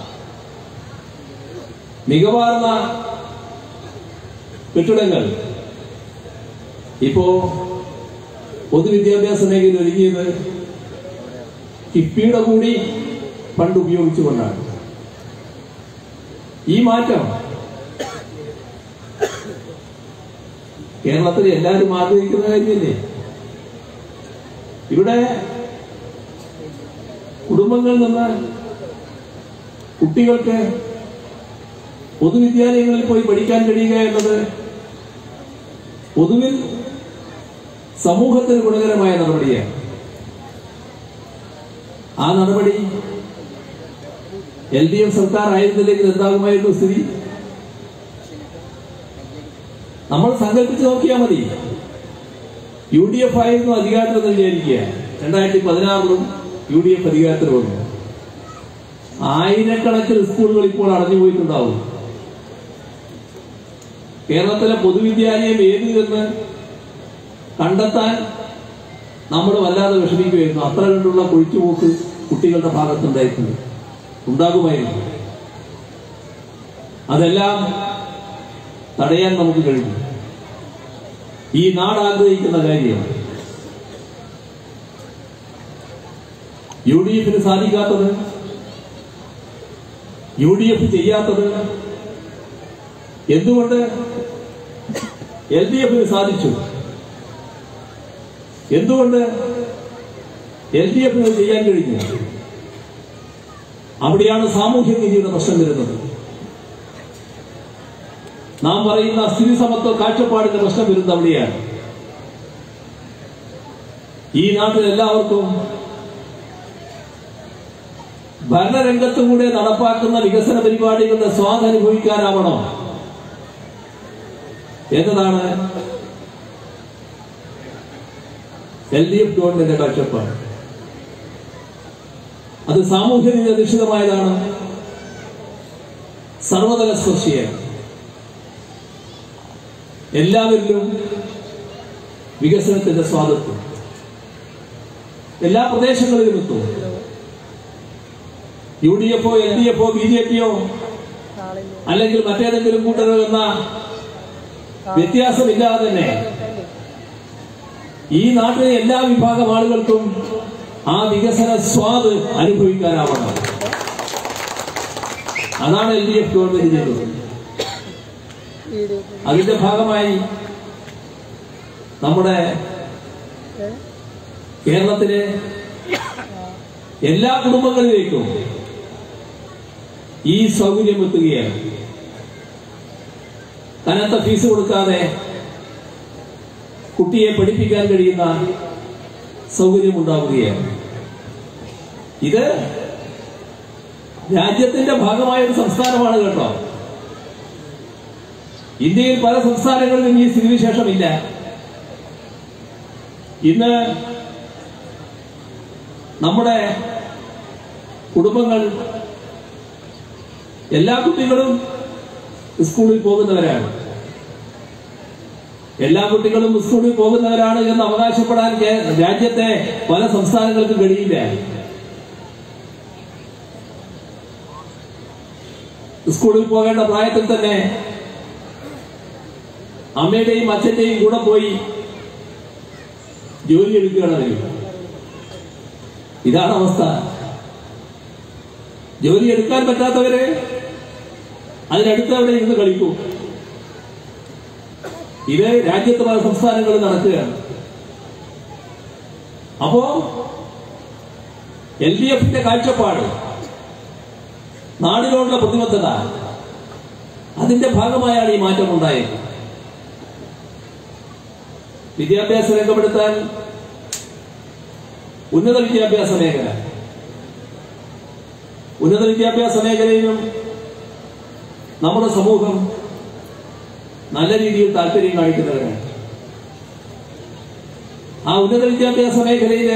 മികവാർന്ന കെട്ടിടങ്ങൾ ഇപ്പോ പൊതുവിദ്യാഭ്യാസ മേഖലയിൽ ഒരുങ്ങിയത് കിഫ്ബിയുടെ കൂടി ഫണ്ട് ഉപയോഗിച്ചുകൊണ്ടാണ്. ഈ മാറ്റം കേരളത്തിൽ എല്ലാവരും ആഗ്രഹിക്കുന്ന കാര്യമല്ലേ? ഇവിടെ കുടുംബങ്ങളിൽ നിന്ന് കുട്ടികൾക്ക് പൊതുവിദ്യാലയങ്ങളിൽ പോയി പഠിക്കാൻ കഴിയുക എന്നത് പൊതുവിൽ സമൂഹത്തിന് ഗുണകരമായ നടപടിയാണ്. ആ നടപടി എൽ ഡി എഫ് സർക്കാർ ആയിരുന്നില്ലെങ്കിൽ എന്താകുമായിരുന്നു സ്ഥിതി? നമ്മൾ സങ്കല്പിച്ച് നോക്കിയാൽ മതി. യു ഡി എഫ് ആയിരുന്നു അധികാരത്തിൽ വിചാരിക്കുക. രണ്ടായിരത്തി പതിനാറിലും യു ഡി എഫ് അധികാരത്തിൽ വന്നു. ആയിരക്കണക്കിന് സ്കൂളുകൾ ഇപ്പോൾ അടഞ്ഞുപോയിട്ടുണ്ടാവും. കേരളത്തിലെ പൊതുവിദ്യാലയം ഏത് എന്ന് കണ്ടെത്താൻ നമ്മൾ വല്ലാതെ വിഷമിക്കുകയായിരുന്നു. അത്ര കണ്ടുള്ള കൊഴിച്ചുപോക്ക് കുട്ടികളുടെ ഭാഗത്തുണ്ടായിട്ടുണ്ട്, ഉണ്ടാകുമായിരുന്നു. അതെല്ലാം തടയാൻ നമുക്ക് കഴിഞ്ഞു. ഈ നാട് ആഗ്രഹിക്കുന്ന കാര്യമാണ്. യു ഡി എഫിന് സാധിക്കാത്തത്, യു ഡി എഫ് ചെയ്യാത്തത് എന്തുകൊണ്ട് എൽ ഡി എഫിന് സാധിച്ചു? എന്തുകൊണ്ട് എൽ ഡി എഫിന് ചെയ്യാൻ കഴിഞ്ഞു? അവിടെയാണ് സാമൂഹ്യ നീതിയുടെ പ്രശ്നം വരുന്നത്. നാം പറയുന്ന സ്ഥിതി സമത്വ കാഴ്ചപ്പാടിന്റെ പ്രശ്നം വരുന്നത് അവിടെയാണ്. ഈ നാട്ടിൽ എല്ലാവർക്കും ഭരണരംഗത്തുകൂടെ നടപ്പാക്കുന്ന വികസന പരിപാടികളുടെ സ്വാദ് അനുഭവിക്കാനാവണോ എന്നതാണ് എൽ ഡി എഫ് ഗവൺമെന്റിന്റെ കാഴ്ചപ്പാട്. അത് സാമൂഹ്യ നീതി അധിഷ്ഠിതമായതാണ്, സർവതല സ്പർശിയാണ്. എല്ലാവരിലും വികസനത്തിന്റെ സ്വാതന്ത്ര്യം എല്ലാ പ്രദേശങ്ങളിലും എത്തും. യു ഡി എഫോ എൽ ഡി എഫോ ബി ജെ പിയോ അല്ലെങ്കിൽ മറ്റേതെങ്കിലും കൂട്ടരോ എന്ന വ്യത്യാസമില്ലാതെ തന്നെ ഈ നാട്ടിലെ എല്ലാ വിഭാഗം ആളുകൾക്കും ആ വികസന സ്വാദ് അനുഭവിക്കാനാവണം. അതാണ് എൽ ഡി എഫ് ഗവൺമെന്റ് ചെയ്തത്. അതിന്റെ ഭാഗമായി നമ്മുടെ കേരളത്തിലെ എല്ലാ കുടുംബങ്ങളിലേക്കും ഈ സൗകര്യം എത്തുകയാണ്. കനത്ത ഫീസ് കൊടുക്കാതെ കുട്ടിയെ പഠിപ്പിക്കാൻ കഴിയുന്ന സൗകര്യം ഉണ്ടാവുകയാണ്. ഇത് രാജ്യത്തിന്റെ ഭാഗമായ ഒരു സംസ്ഥാനമാണ് കേട്ടോ. ഇന്ത്യയിൽ പല സംസ്ഥാനങ്ങളിലും ഈ സ്ഥിതിവിശേഷമില്ല. ഇന്ന് നമ്മുടെ കുടുംബങ്ങൾ എല്ലാ കുട്ടികളും സ്കൂളിൽ പോകുന്നവരാണ്. എല്ലാ കുട്ടികളും സ്കൂളിൽ പോകുന്നവരാണ് എന്ന് അവകാശപ്പെടാൻ രാജ്യത്തെ പല സംസ്ഥാനങ്ങൾക്കും കഴിയില്ല. സ്കൂളിൽ പോകേണ്ട പ്രായത്തിൽ തന്നെ അമ്മയുടെയും അച്ഛന്റെയും കൂടെ പോയി ജോലി എടുക്കുകയാണ് അവർ. ഇതാണ് അവസ്ഥ. ജോലി എടുക്കാൻ പറ്റാത്തവര് അതിനടുത്ത് അവിടെ ഇരുന്ന് കളിക്കും. ഇത് രാജ്യത്ത് പല സംസ്ഥാനങ്ങളിൽ നടക്കുകയാണ്. അപ്പോ എൽ ഡി എഫിന്റെ കാഴ്ചപ്പാട്, നാടിനോടുള്ള പ്രതിബദ്ധത, അതിന്റെ ഭാഗമായാണ് ഈ മാറ്റം ഉണ്ടായത്. വിദ്യാഭ്യാസ രംഗമെടുത്താൽ ഉന്നത വിദ്യാഭ്യാസ മേഖല, ഉന്നത വിദ്യാഭ്യാസ മേഖലയിലും നമ്മുടെ സമൂഹം നല്ല രീതിയിൽ താല്പര്യം കാണിക്കുന്നവരാണ്. ആ ഉന്നത വിദ്യാഭ്യാസ മേഖലയില്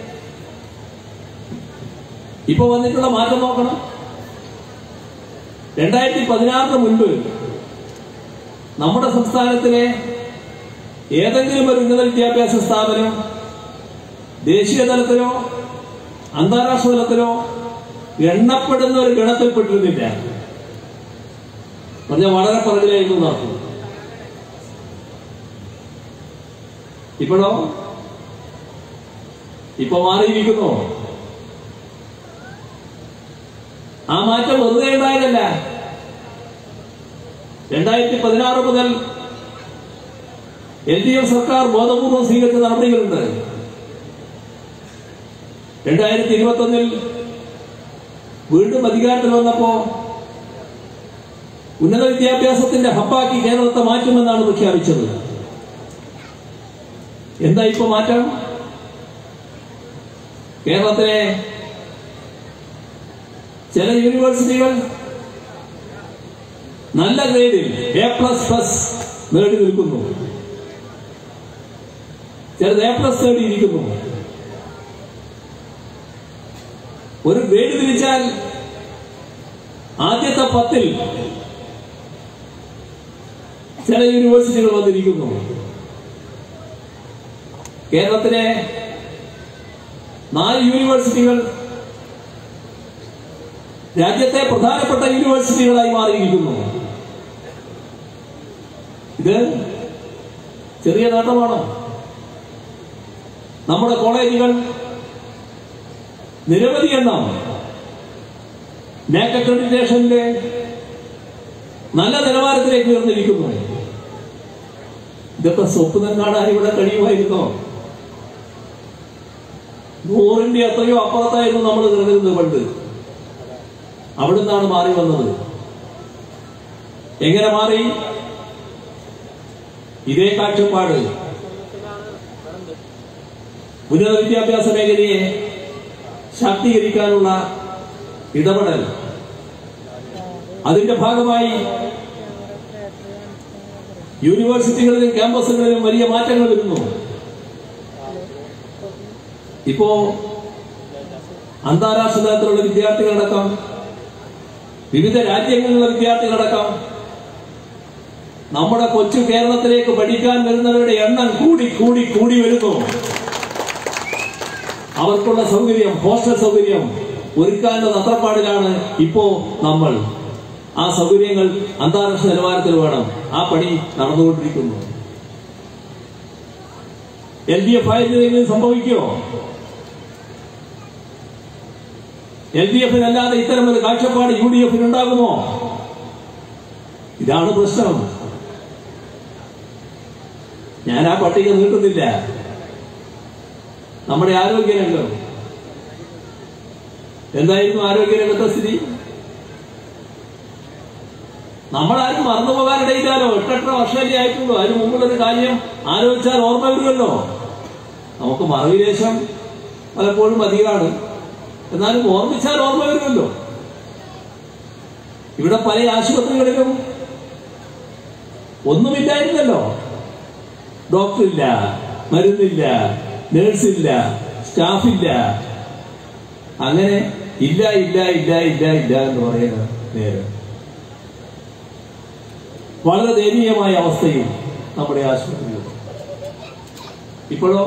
ഇപ്പൊ വന്നിട്ടുള്ള മാറ്റം നോക്കണം. രണ്ടായിരത്തി പതിനാറിന് മുൻപ് നമ്മുടെ സംസ്ഥാനത്തിലെ ഏതെങ്കിലും ഒരു ഉന്നത വിദ്യാഭ്യാസ സ്ഥാപനം ദേശീയ തലത്തിലോ അന്താരാഷ്ട്ര തലത്തിലോ എണ്ണപ്പെടുന്ന ഒരു ഗണത്തിൽപ്പെട്ടിരുന്നില്ല. പറഞ്ഞാൽ വളരെ പുറകിലായിരുന്നു നടത്തും. ഇപ്പോഴോ ഇപ്പൊ മാറിയിരിക്കുന്നു. ആ മാറ്റം വെറുതെ ഉണ്ടായതല്ല. രണ്ടായിരത്തി പതിനാറ് മുതൽ എൽ ഡി എഫ് സർക്കാർ ബോധപൂർവം സ്വീകരിച്ച നടപടികളുണ്ട്. രണ്ടായിരത്തി ഇരുപത്തി ഒന്നിൽ വീണ്ടും അധികാരത്തിൽ വന്നപ്പോ ഉന്നത വിദ്യാഭ്യാസത്തിന്റെ ഹബ്ബാക്കി കേരളത്തെ മാറ്റുമെന്നാണ് പ്രഖ്യാപിച്ചത്. എന്താ ഇപ്പൊ മാറ്റം? കേരളത്തിലെ ചില യൂണിവേഴ്സിറ്റികൾ നല്ല ഗ്രേഡിൽ എ പ്ലസ് പ്ലസ് നേടി നിൽക്കുന്നു, ചിലത് എ പ്ലസ് നേടിയിരിക്കുന്നു. ഒരു ഗ്രേഡ് തിരിച്ചാൽ ആദ്യത്തെ പത്തിൽ ചില യൂണിവേഴ്സിറ്റികൾ വന്നിരിക്കുന്നു. കേരളത്തിലെ നാല് യൂണിവേഴ്സിറ്റികൾ രാജ്യത്തെ പ്രധാനപ്പെട്ട യൂണിവേഴ്സിറ്റികളായി മാറിയിരിക്കുന്നു. ഇത് ചെറിയ നേട്ടമാണ്. നമ്മുടെ കോളേജുകൾ നിരവധി എണ്ണം നാക് അക്രഡിറ്റേഷനിലെ നല്ല നിലവാരത്തിലേക്ക് ഉയർന്നിരിക്കുന്നു. ഇതൊക്കെ സ്വപ്നം കാണാൻ ഇവിടെ കഴിയുമായിരുന്നോ? നൂറിന്റെ എത്രയോ അപ്പുറത്തായിരുന്നു നമ്മൾ നിലനിരുന്നത് പണ്ട്. അവിടുന്നാണ് മാറി വന്നത്. എങ്ങനെ മാറി? ഇതേ കാഴ്ചപ്പാട് ഉന്നത വിദ്യാഭ്യാസ മേഖലയെ ശാക്തീകരിക്കാനുള്ള ഇടപെടൽ, അതിന്റെ ഭാഗമായി യൂണിവേഴ്സിറ്റികളിലും ക്യാമ്പസുകളിലും വലിയ മാറ്റങ്ങൾ വരുന്നു. ഇപ്പോ അന്താരാഷ്ട്ര തലത്തിലുള്ള വിദ്യാർത്ഥികളടക്കം, വിവിധ രാജ്യങ്ങളിലുള്ള വിദ്യാർത്ഥികളടക്കം നമ്മുടെ കൊച്ചു കേരളത്തിലേക്ക് പഠിക്കാൻ വരുന്നവരുടെ എണ്ണം കൂടി കൂടി കൂടി വരുന്നു. അവർക്കുള്ള സൗകര്യം, ഹോസ്റ്റൽ സൗകര്യം ഒരുക്കാനുള്ള തത്രപ്പാടിലാണ് ഇപ്പോ നമ്മൾ. ആ സൗകര്യങ്ങൾ അന്താരാഷ്ട്ര നിലവാരത്തിൽ വേണം. ആ പണി നടന്നുകൊണ്ടിരിക്കുന്നു. എൽ ഡി എഫ് ആയിരുന്നെങ്കിലും സംഭവിക്കുമോ? എൽ ഡി എഫിനല്ലാതെ ഇത്തരം ഒരു കാഴ്ചപ്പാട് യു ഡി എഫിന് ഉണ്ടാകുമോ? ഇതാണ് പ്രശ്നം. ഞാൻ ആ പട്ടിക നീട്ടുന്നില്ല. നമ്മുടെ ആരോഗ്യരംഗം എന്തായിരുന്നു? ആരോഗ്യരംഗത്തെ സ്ഥിതി നമ്മളാരും മറന്നുപോകാനിടയില്ലാലോ. എട്ടെട്ടര വർഷമല്ലേ ആയിട്ടുള്ളൂ. അതിന് മുമ്പുള്ളൊരു കാര്യം ആലോചിച്ചാൽ ഓർമ്മ വരുമല്ലോ. നമുക്ക് മറവിദേശം പലപ്പോഴും അധികമാണ്, എന്നാലും ഓർമ്മിച്ചാൽ ഓർമ്മ വരുമല്ലോ. ഇവിടെ പല ആശുപത്രികളിലും ഒന്നുമില്ലായിരുന്നല്ലോ. ഡോക്ടറില്ല, മരുന്നില്ല, നേഴ്സില്ല, സ്റ്റാഫില്ല. അങ്ങനെ ഇല്ല ഇല്ല ഇല്ല ഇല്ല ഇല്ല എന്ന് പറയുന്ന നേരം വളരെ ദയനീയമായ അവസ്ഥയിൽ നമ്മുടെ ആശുപത്രികൾ. ഇപ്പോഴോ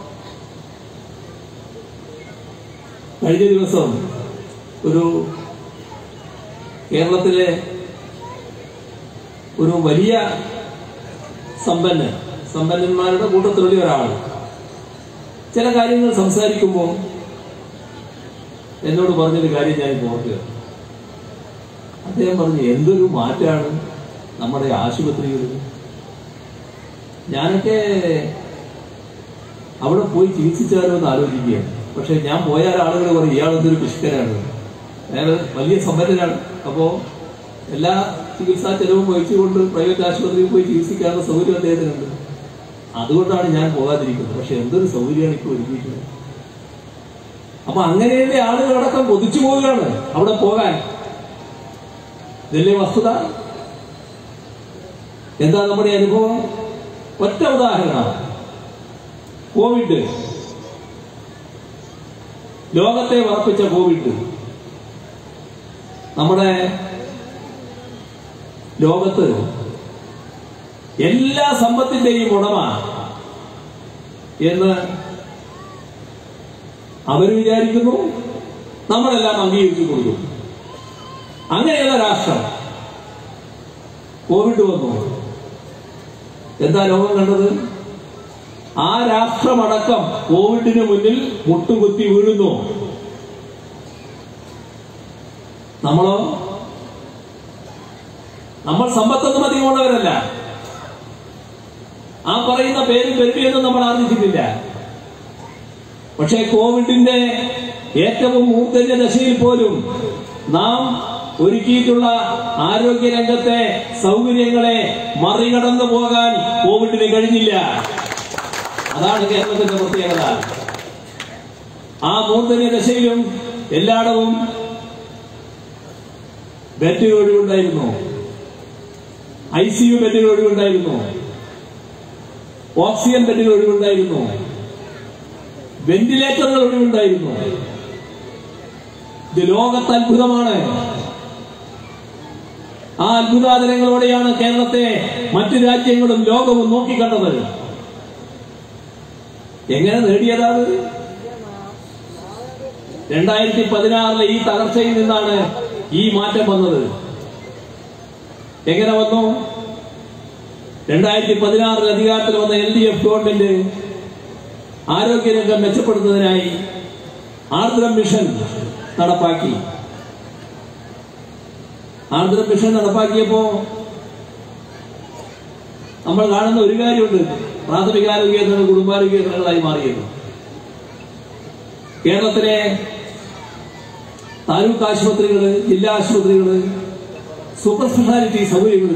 കഴിഞ്ഞ ദിവസം ഒരു കേരളത്തിലെ ഒരു വലിയ സമ്പന്നൻ സമ്പന്നന്മാരുടെ കൂട്ടത്തിലുള്ള ഒരാൾ ചില കാര്യങ്ങൾ സംസാരിക്കുമ്പോൾ എന്നോട് പറഞ്ഞൊരു കാര്യം ഞാൻ ഓർക്കുക. അദ്ദേഹം പറഞ്ഞു, എന്തൊരു മാറ്റാണ് നമ്മുടെ ആശുപത്രികളിൽ. ഞാനൊക്കെ അവിടെ പോയി ചികിത്സിച്ചാലോ എന്ന് ആലോചിക്കുകയാണ്. പക്ഷെ ഞാൻ പോയാൽ ആളുകൾ പറയും, ഇയാളെന്തൊരു പിശുക്കനാണ്, അയാൾ വലിയ സമ്പന്നനാണ്, അപ്പോ എല്ലാ ചികിത്സാ ചെലവും വഹിച്ചുകൊണ്ട് പ്രൈവറ്റ് ആശുപത്രിയിൽ പോയി ചികിത്സിക്കാനുള്ള സൗകര്യം അദ്ദേഹത്തിനുണ്ട്. അതുകൊണ്ടാണ് ഞാൻ പോകാതിരിക്കുന്നത്. പക്ഷെ എന്തൊരു സൗകര്യമാണ് ഇപ്പോൾ ഒരുക്കിയിട്ടുള്ളത്. അപ്പൊ അങ്ങനെയുള്ള ആളുകളടക്കം കൊതിച്ചു പോവുകയാണ് അവിടെ പോകാൻ. ഇതല്ലേ വസ്തുത? എന്താ നമ്മുടെ അനുഭവം? ഒറ്റ ഉദാഹരണം, കോവിഡ്. ലോകത്തെ ഉറപ്പിച്ച കോവിഡ് നമ്മുടെ ലോകത്ത് എല്ലാ സമ്പത്തിന്റെയും ഉടമ എന്ന് അവർ വിചാരിക്കുന്നു, നമ്മളെല്ലാം അംഗീകരിച്ചു കൊടുക്കും. അങ്ങനെയുള്ള രാഷ്ട്രം കോവിഡ് വന്നു. എന്താ ലോകം കണ്ടത്? ആ രാഷ്ട്രമടക്കം കോവിഡിന് മുന്നിൽ മുട്ടുകുത്തി വീഴുന്നു. നമ്മളോ? നമ്മൾ സമ്പത്തൊന്നും അധികമുള്ളവരല്ല. ആ പറയുന്ന പേരും പെരുമയൊന്നും നമ്മൾ ആർജിച്ചിട്ടില്ല. പക്ഷേ കോവിഡിന്റെ ഏറ്റവും മൂർധന്യ ദശയിൽ പോലും നാം ഒരുക്കിയിട്ടുള്ള ആരോഗ്യരംഗത്തെ സൗകര്യങ്ങളെ മറികടന്നു പോകാൻ കോവിഡിന് കഴിഞ്ഞില്ല. അതാണ് കേരളത്തിന്റെ പ്രത്യേകത. ആ മൂർധന്യ ദശയിലും എല്ലായിടവും ബെഡുകൾ ഒഴിവുണ്ടായിരുന്നു, ഐ സി യു ബെഡുകൾ ഒഴിവുണ്ടായിരുന്നു, ഓക്സിജൻ ബെഡുകൾ ഒഴിവുണ്ടായിരുന്നു, വെന്റിലേറ്ററുകൾ ഒഴിവുണ്ടായിരുന്നു. ഇത് ലോകത്ത് അത്ഭുതമാണ്. ആ അത്ഭുതാതരങ്ങളോടെയാണ് കേരളത്തെ മറ്റു രാജ്യങ്ങളും ലോകവും നോക്കിക്കണ്ടത്. എങ്ങനെ നേടിയതാണ്? രണ്ടായിരത്തി പതിനാറിലെ ഈ തകർച്ചയിൽ നിന്നാണ് ഈ മാറ്റം വന്നത്. എങ്ങനെ വന്നു? രണ്ടായിരത്തി പതിനാറിൽ അധികാരത്തിൽ വന്ന എൽ ഡി എഫ് ഗവൺമെന്റ് ആരോഗ്യരംഗം മെച്ചപ്പെടുത്തുന്നതിനായി ആർദ്രം മിഷൻ നടപ്പാക്കി. ആർദ്രം മിഷൻ നടപ്പാക്കിയപ്പോ നമ്മൾ കാണുന്ന ഒരു കാര്യമുണ്ട്. പ്രാഥമികാരോഗ്യ കേന്ദ്രങ്ങൾ കുടുംബാരോഗ്യ കേന്ദ്രങ്ങളായി മാറിയത്. കേരളത്തിലെ താലൂക്ക് ആശുപത്രികള്, ജില്ലാ ആശുപത്രികള്, സൂപ്പർ സ്പെഷ്യാലിറ്റി സൗകര്യങ്ങൾ,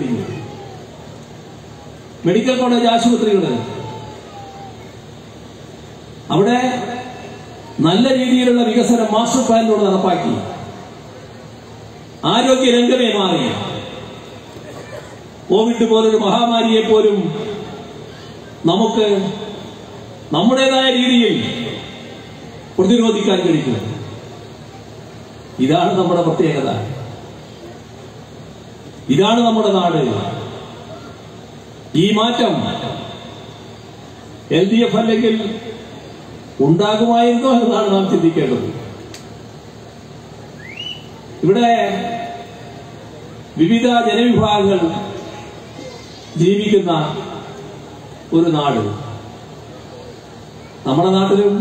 മെഡിക്കൽ കോളേജ് ആശുപത്രികള്, അവിടെ നല്ല രീതിയിലുള്ള വികസനം മാസ്റ്റർ പ്ലാനിലൂടെ നടപ്പാക്കി. ആരോഗ്യ രംഗമേ മാറി. കോവിഡ് പോലൊരു മഹാമാരിയെ പോലും നമുക്ക് നമ്മുടേതായ രീതിയിൽ പ്രതിരോധിക്കാൻ കഴിയും. ഇതാണ് നമ്മുടെ പ്രത്യേകത, ഇതാണ് നമ്മുടെ നാട്. ഈ മാറ്റം എൽ ഡി എഫ് അല്ലെങ്കിൽ ഉണ്ടാകുമായിരുന്നോ എന്നാണ് നാം ചിന്തിക്കേണ്ടത്. ഇവിടെ വിവിധ ജനവിഭാഗങ്ങൾ ജീവിക്കുന്ന ഒരു നാട്. നമ്മുടെ നാട്ടിലും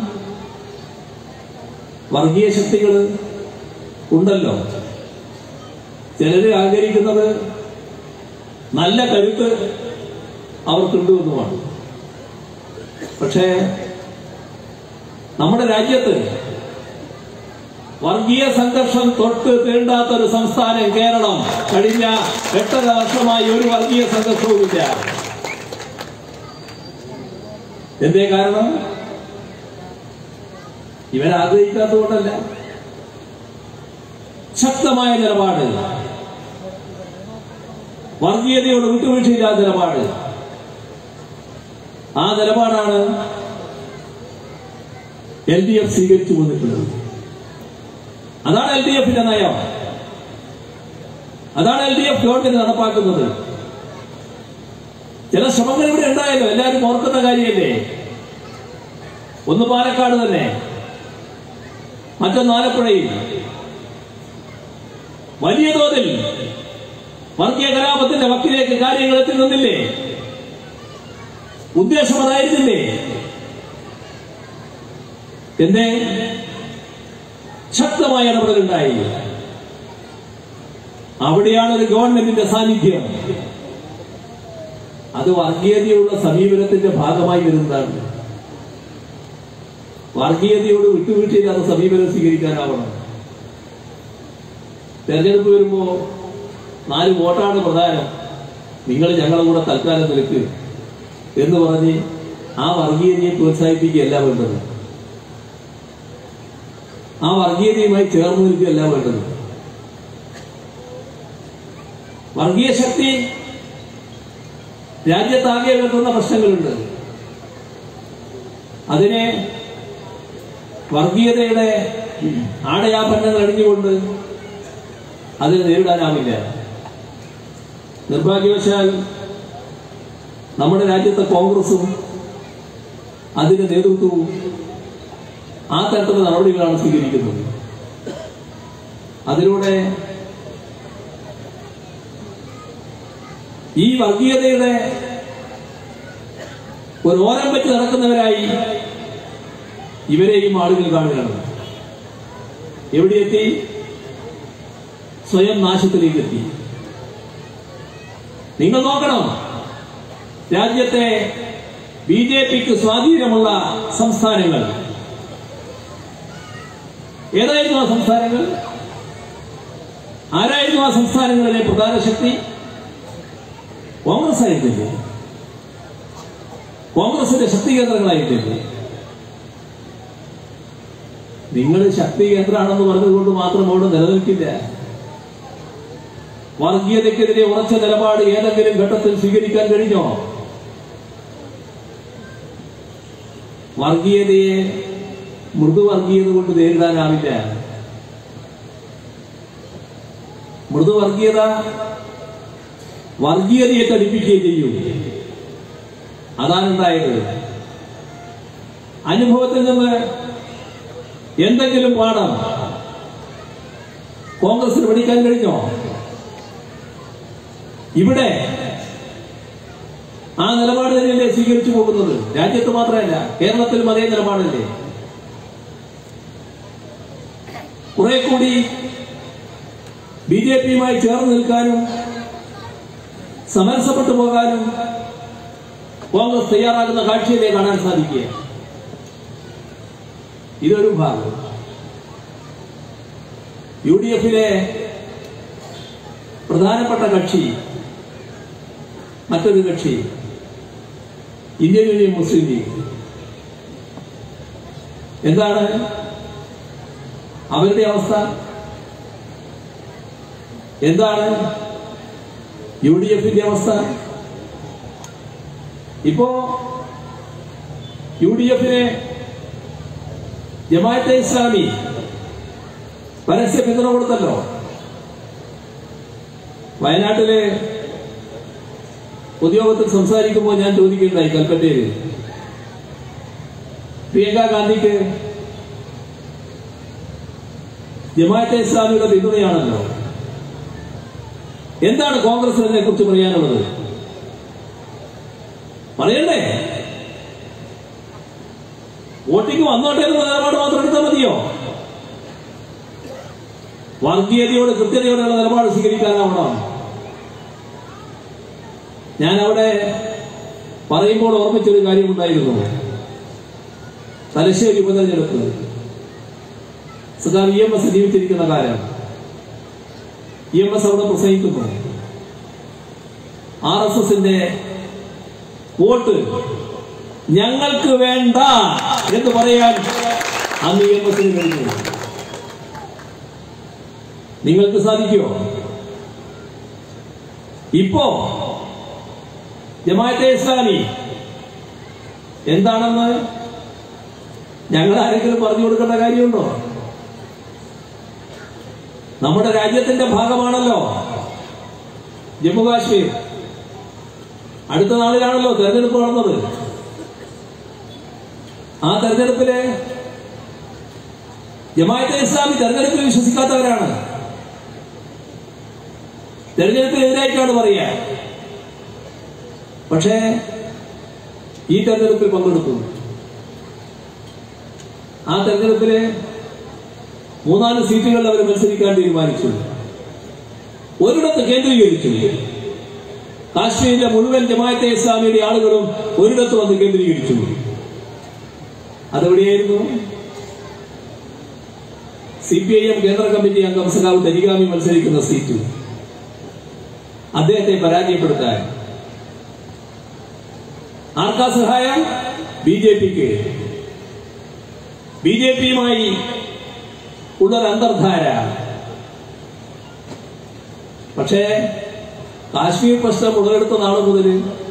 വർഗീയ ശക്തികൾ ഉണ്ടല്ലോ. ചിലര് ആഗ്രഹിക്കുന്നത് നല്ല കരുത്ത് അവർക്കുണ്ട് എന്നുമാണ്. പക്ഷേ നമ്മുടെ രാജ്യത്ത് വർഗീയ സംഘർഷം തൊട്ട് തീണ്ടാത്തൊരു സംസ്ഥാനം കേരളം. കഴിഞ്ഞ എട്ടര വർഷമായി ഒരു വർഗീയ സംഘർഷവുമില്ല. എന്തേ കാരണം? ഇവരാഗ്രഹിക്കാത്തതുകൊണ്ടല്ല. ശക്തമായ നിലപാട്, വർഗീയതയോട് വിട്ടുവീഴ്ചയില്ലാത്ത നിലപാട്. ആ നിലപാടാണ് എൽ ഡി എഫ് സ്വീകരിച്ചു പോന്നിട്ടുള്ളത്. അതാണ് എൽ ഡി എഫിന്റെ നയം, അതാണ് എൽ ഡി എഫ് ഗവൺമെന്റ് നടപ്പാക്കുന്നത്. ചില ശ്രമങ്ങൾ ഇവിടെ ഉണ്ടായല്ലോ, എല്ലാവരും ഓർക്കുന്ന കാര്യമല്ലേ. ഒന്ന് പാലക്കാട് തന്നെ, മറ്റൊന്ന് ആലപ്പുഴയിൽ വലിയ തോതിൽ വർഗീയ കലാപത്തിന്റെ വക്കിലേക്ക് കാര്യങ്ങൾ എത്തി നിന്നില്ലേ? ഉദ്ദേശം അതായിരുന്നില്ലേ? എന്തേ? ശക്തമായ ഇടപെടലുണ്ടായി. അവിടെയാണ് ഒരു ഗവൺമെന്റിന്റെ സാന്നിധ്യം. അത് വർഗീയതയുള്ള സമീപനത്തിന്റെ ഭാഗമായി വരുന്നതാണ്. വർഗീയതയോട് വിട്ടുവീഴ്ചയില്ലാത്ത സമീപനം സ്വീകരിക്കാനാവണം. തെരഞ്ഞെടുപ്പ് വരുമ്പോ നാല് വോട്ടാണ് പ്രധാനം, നിങ്ങൾ ഞങ്ങളുടെ കൂടെ തൽക്കാലം നിൽക്ക് എന്ന് പറഞ്ഞ് ആ വർഗീയതയെ പ്രോത്സാഹിപ്പിക്കുകയല്ല വേണ്ടത്. ആ വർഗീയതയുമായി ചേർന്ന് നിൽക്കുകയല്ല വേണ്ടത്. വർഗീയ ശക്തി രാജ്യത്താകെ ഉയർത്തുന്ന പ്രശ്നങ്ങളുണ്ട്. അതിനെ വർഗീയതയുടെ ആടയാഭരണങ്ങൾ അണിഞ്ഞുകൊണ്ട് അതിനെ നേരിടാനാവില്ല. നിർഭാഗ്യവശാൽ നമ്മുടെ രാജ്യത്തെ കോൺഗ്രസും അതിന്റെ നേതൃത്വവും ആ തരത്തിലുള്ള നടപടികളാണ് സ്വീകരിക്കുന്നത്. അതിലൂടെ ഈ വർഗീയതയുടെ ഒരു ഓരം വെച്ച് നടക്കുന്നവരായി ഇവരെയും ആളുകൾ കാണുകയാണ്. എവിടെയെത്തി? സ്വയം നാശത്തിലേക്ക് എത്തി. നിങ്ങൾ നോക്കണം, രാജ്യത്തെ ബി ജെ പിക്ക് സ്വാധീനമുള്ള സംസ്ഥാനങ്ങൾ ഏതായിരുന്നു? ആ സംസ്ഥാനങ്ങൾ ആരായിരുന്നു? ആ സംസ്ഥാനങ്ങളിലെ പ്രധാന ശക്തി കോൺഗ്രസ് ആയിട്ടില്ലേ? കോൺഗ്രസിന്റെ ശക്തി കേന്ദ്രങ്ങളായിട്ടില്ലേ? നിങ്ങൾ ശക്തി കേന്ദ്രമാണെന്ന് പറഞ്ഞതുകൊണ്ട് മാത്രം അവിടെ നിലനിൽക്കില്ല. വർഗീയതയ്ക്കെതിരെ ഉറച്ച നിലപാട് ഏതെങ്കിലും ഘട്ടത്തിൽ സ്വീകരിക്കാൻ കഴിഞ്ഞോ? വർഗീയതയെ മൃദുവർഗീയത കൊണ്ട് നേരിടാനാവില്ല. മൃദുവർഗീയത വർഗീയതയെ തടിപ്പിക്കുകയും ചെയ്യും. അതാണ് ഉണ്ടായത്. അനുഭവത്തിൽ നിന്ന് എന്തെങ്കിലും പാഠം കോൺഗ്രസിന് പഠിക്കാൻ കഴിഞ്ഞോ? ഇവിടെ ആ നിലപാട് തന്നെയല്ലേ സ്വീകരിച്ചു പോകുന്നത്? രാജ്യത്ത് മാത്രമല്ല, കേരളത്തിലും അതേ നിലപാടല്ലേ. കുറെ കൂടി ബി ജെ പിയുമായി ചേർന്ന് നിൽക്കാനും സമരസപ്പെട്ടു പോകാനും കോൺഗ്രസ് തയ്യാറാകുന്ന കാഴ്ചയിലേ കാണാൻ സാധിക്കുക. ഇതൊരു ഭാഗം. യു ഡി എഫിലെ പ്രധാനപ്പെട്ട കക്ഷി മറ്റൊരു കക്ഷി ഇന്ത്യൻ യൂണിയൻ മുസ്ലിം ലീഗ്. എന്താണ് അവരുടെ അവസ്ഥ? എന്താണ് യു ഡി എഫിന്റെ അവസ്ഥ? ഇപ്പോ യു ഡി എഫിനെ ജമാഅത്തെ ഇസ്ലാമി പരസ്യ പിന്തുണ കൊടുത്തല്ലോ. വയനാട്ടിലെ പൊതുയോഗത്തിൽ സംസാരിക്കുമ്പോൾ ഞാൻ ചോദിക്കുകയുണ്ടായി, കൽപ്പറ്റയിൽ പ്രിയങ്ക ഗാന്ധിക്ക് ജമാഅത്തെ ഇസ്ലാമിയുടെ പിന്തുണയാണല്ലോ, എന്താണ് കോൺഗ്രസിനെ അതിനെ കുറിച്ച് പറയാനുള്ളത്? പറയണ്ടേ? വോട്ടിംഗ് വന്നോട്ടെ എന്നുള്ള നിലപാട് മാത്രം എടുത്താൽ മതിയോ? വർഗീയതയോട് കൃത്യതയോടെയുള്ള നിലപാട് സ്വീകരിക്കാനാവണം. ഞാൻ അവിടെ പറയുമ്പോൾ ഓർമ്മിച്ചൊരു കാര്യമുണ്ടായിരുന്നു. തലശ്ശേരി ഉപതെരഞ്ഞെടുപ്പ് സഖാവ് ഇ എം എസ് ജീവിച്ചിരിക്കുന്ന കാലം. ഇ എം എസ് അവിടെ പ്രസംഗിക്കുന്നു. ആർ എസ് എസിന്റെ വോട്ട് ഞങ്ങൾക്ക് വേണ്ട എന്ന് പറയാൻ അന്ന് ഇ എം എസിന് കഴിഞ്ഞു. നിങ്ങൾക്ക് സാധിക്കുമോ? ഇപ്പോ ജമാഅത്തെ ഇസ്ലാമി എന്താണെന്ന് ഞങ്ങൾ ആരെങ്കിലും പറഞ്ഞു കൊടുക്കേണ്ട കാര്യമുണ്ടോ? നമ്മുടെ രാജ്യത്തിന്റെ ഭാഗമാണല്ലോ ജമ്മു കാശ്മീർ. അടുത്ത നാളിലാണല്ലോ തെരഞ്ഞെടുപ്പ് നടന്നത്. ആ തെരഞ്ഞെടുപ്പില് ജമാഅത്തെ ഇസ്ലാമി തെരഞ്ഞെടുപ്പിൽ വിശ്വസിക്കാത്തവരാണ്. തെരഞ്ഞെടുപ്പിനെതിരായിട്ടാണ് പറയുക. പക്ഷേ ഈ തെരഞ്ഞെടുപ്പിൽ പങ്കെടുത്തു. ആ തെരഞ്ഞെടുപ്പില് മൂന്നാല് സീറ്റുകളിൽ അവർ മത്സരിക്കാൻ തീരുമാനിച്ചു. ഒരിടത്ത് കേന്ദ്രീകരിച്ചു. കാശ്മീരിലെ മുഴുവൻ ജമാഅത്തെ ഇസ്ലാമിയുടെ ആളുകളും ഒരിടത്ത് വന്ന് കേന്ദ്രീകരിച്ചു. അതെവിടെയായിരുന്നു? സി പി ഐ എം കേന്ദ്ര കമ്മിറ്റി അംഗം സഖാവ് തരിഗാമി മത്സരിക്കുന്ന സീറ്റ്. അദ്ദേഹത്തെ പരാജയപ്പെടുത്താൻ ആർക്കാ സഹായം? ബി ജെ പിക്ക്. ബി ജെ പിയുമായി ഉള്ളൊരു അന്തർധാര. പക്ഷേ കാശ്മീർ പ്രശ്നം ഉടലെടുത്ത നാള് മുതൽ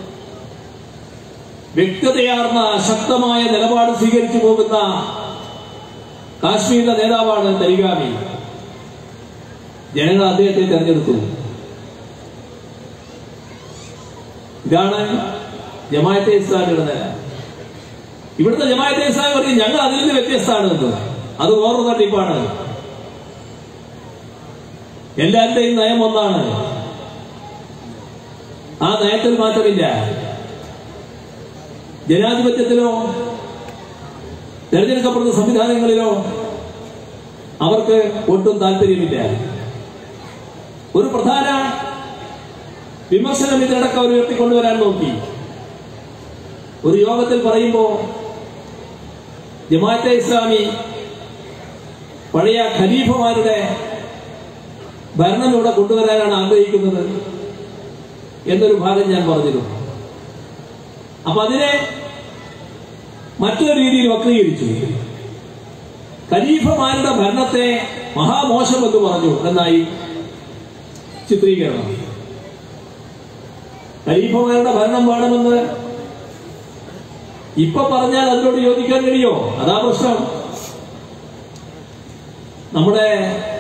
വ്യക്തതയാർന്ന ശക്തമായ നിലപാട് സ്വീകരിച്ചു പോകുന്ന കാശ്മീരിലെ നേതാവാണ് തരിഗാമി. ജനങ്ങൾ അദ്ദേഹത്തെ തെരഞ്ഞെടുത്തു. ഇതാണ് ജമാഅത്തെ ഇസ്ലാമിയുടെ നില. ഇവിടുത്തെ ജമാഅത്തെ ഇസ്ലാമി പറയും ഞങ്ങൾ അതിൽ നിന്ന് വ്യത്യസ്തമാണ് എന്ന്. അത് വേറൊരു തട്ടിപ്പാണ്. എല്ലാവരുടെയും നയം ഒന്നാണ്. ആ നയത്തിൽ മാറ്റമില്ല. ജനാധിപത്യത്തിലോ തെരഞ്ഞെടുക്കപ്പെടുന്ന സംവിധാനങ്ങളിലോ അവർക്ക് ഒട്ടും താല്പര്യമില്ല. ഒരു പ്രധാന വിമർശനം ഇതിനടക്കം അവർ ഉയർത്തിക്കൊണ്ടുവരാൻ നോക്കി. ഒരു യോഗത്തിൽ പറയുമ്പോ ജമാഅത്തെ ഇസ്ലാമി പഴയ ഖലീഫമാരുടെ ഭരണം ഇവിടെ കൊണ്ടുവരാനാണ് ആഗ്രഹിക്കുന്നത് എന്നൊരു ഭാഗം ഞാൻ പറഞ്ഞിരുന്നു. അപ്പൊ അതിനെ മറ്റൊരു രീതിയിൽ വക്രീകരിച്ചു. ഖലീഫമാരുടെ ഭരണത്തെ മഹാമോശം എന്ന് പറഞ്ഞു എന്നായി ചിത്രീകരണം. ഖലീഫമാരുടെ ഭരണം വേണമെന്ന് ഇപ്പൊ പറഞ്ഞാൽ അതിനോട് യോജിക്കാൻ കഴിയോ? അതാ പ്രശ്നം. നമ്മുടെ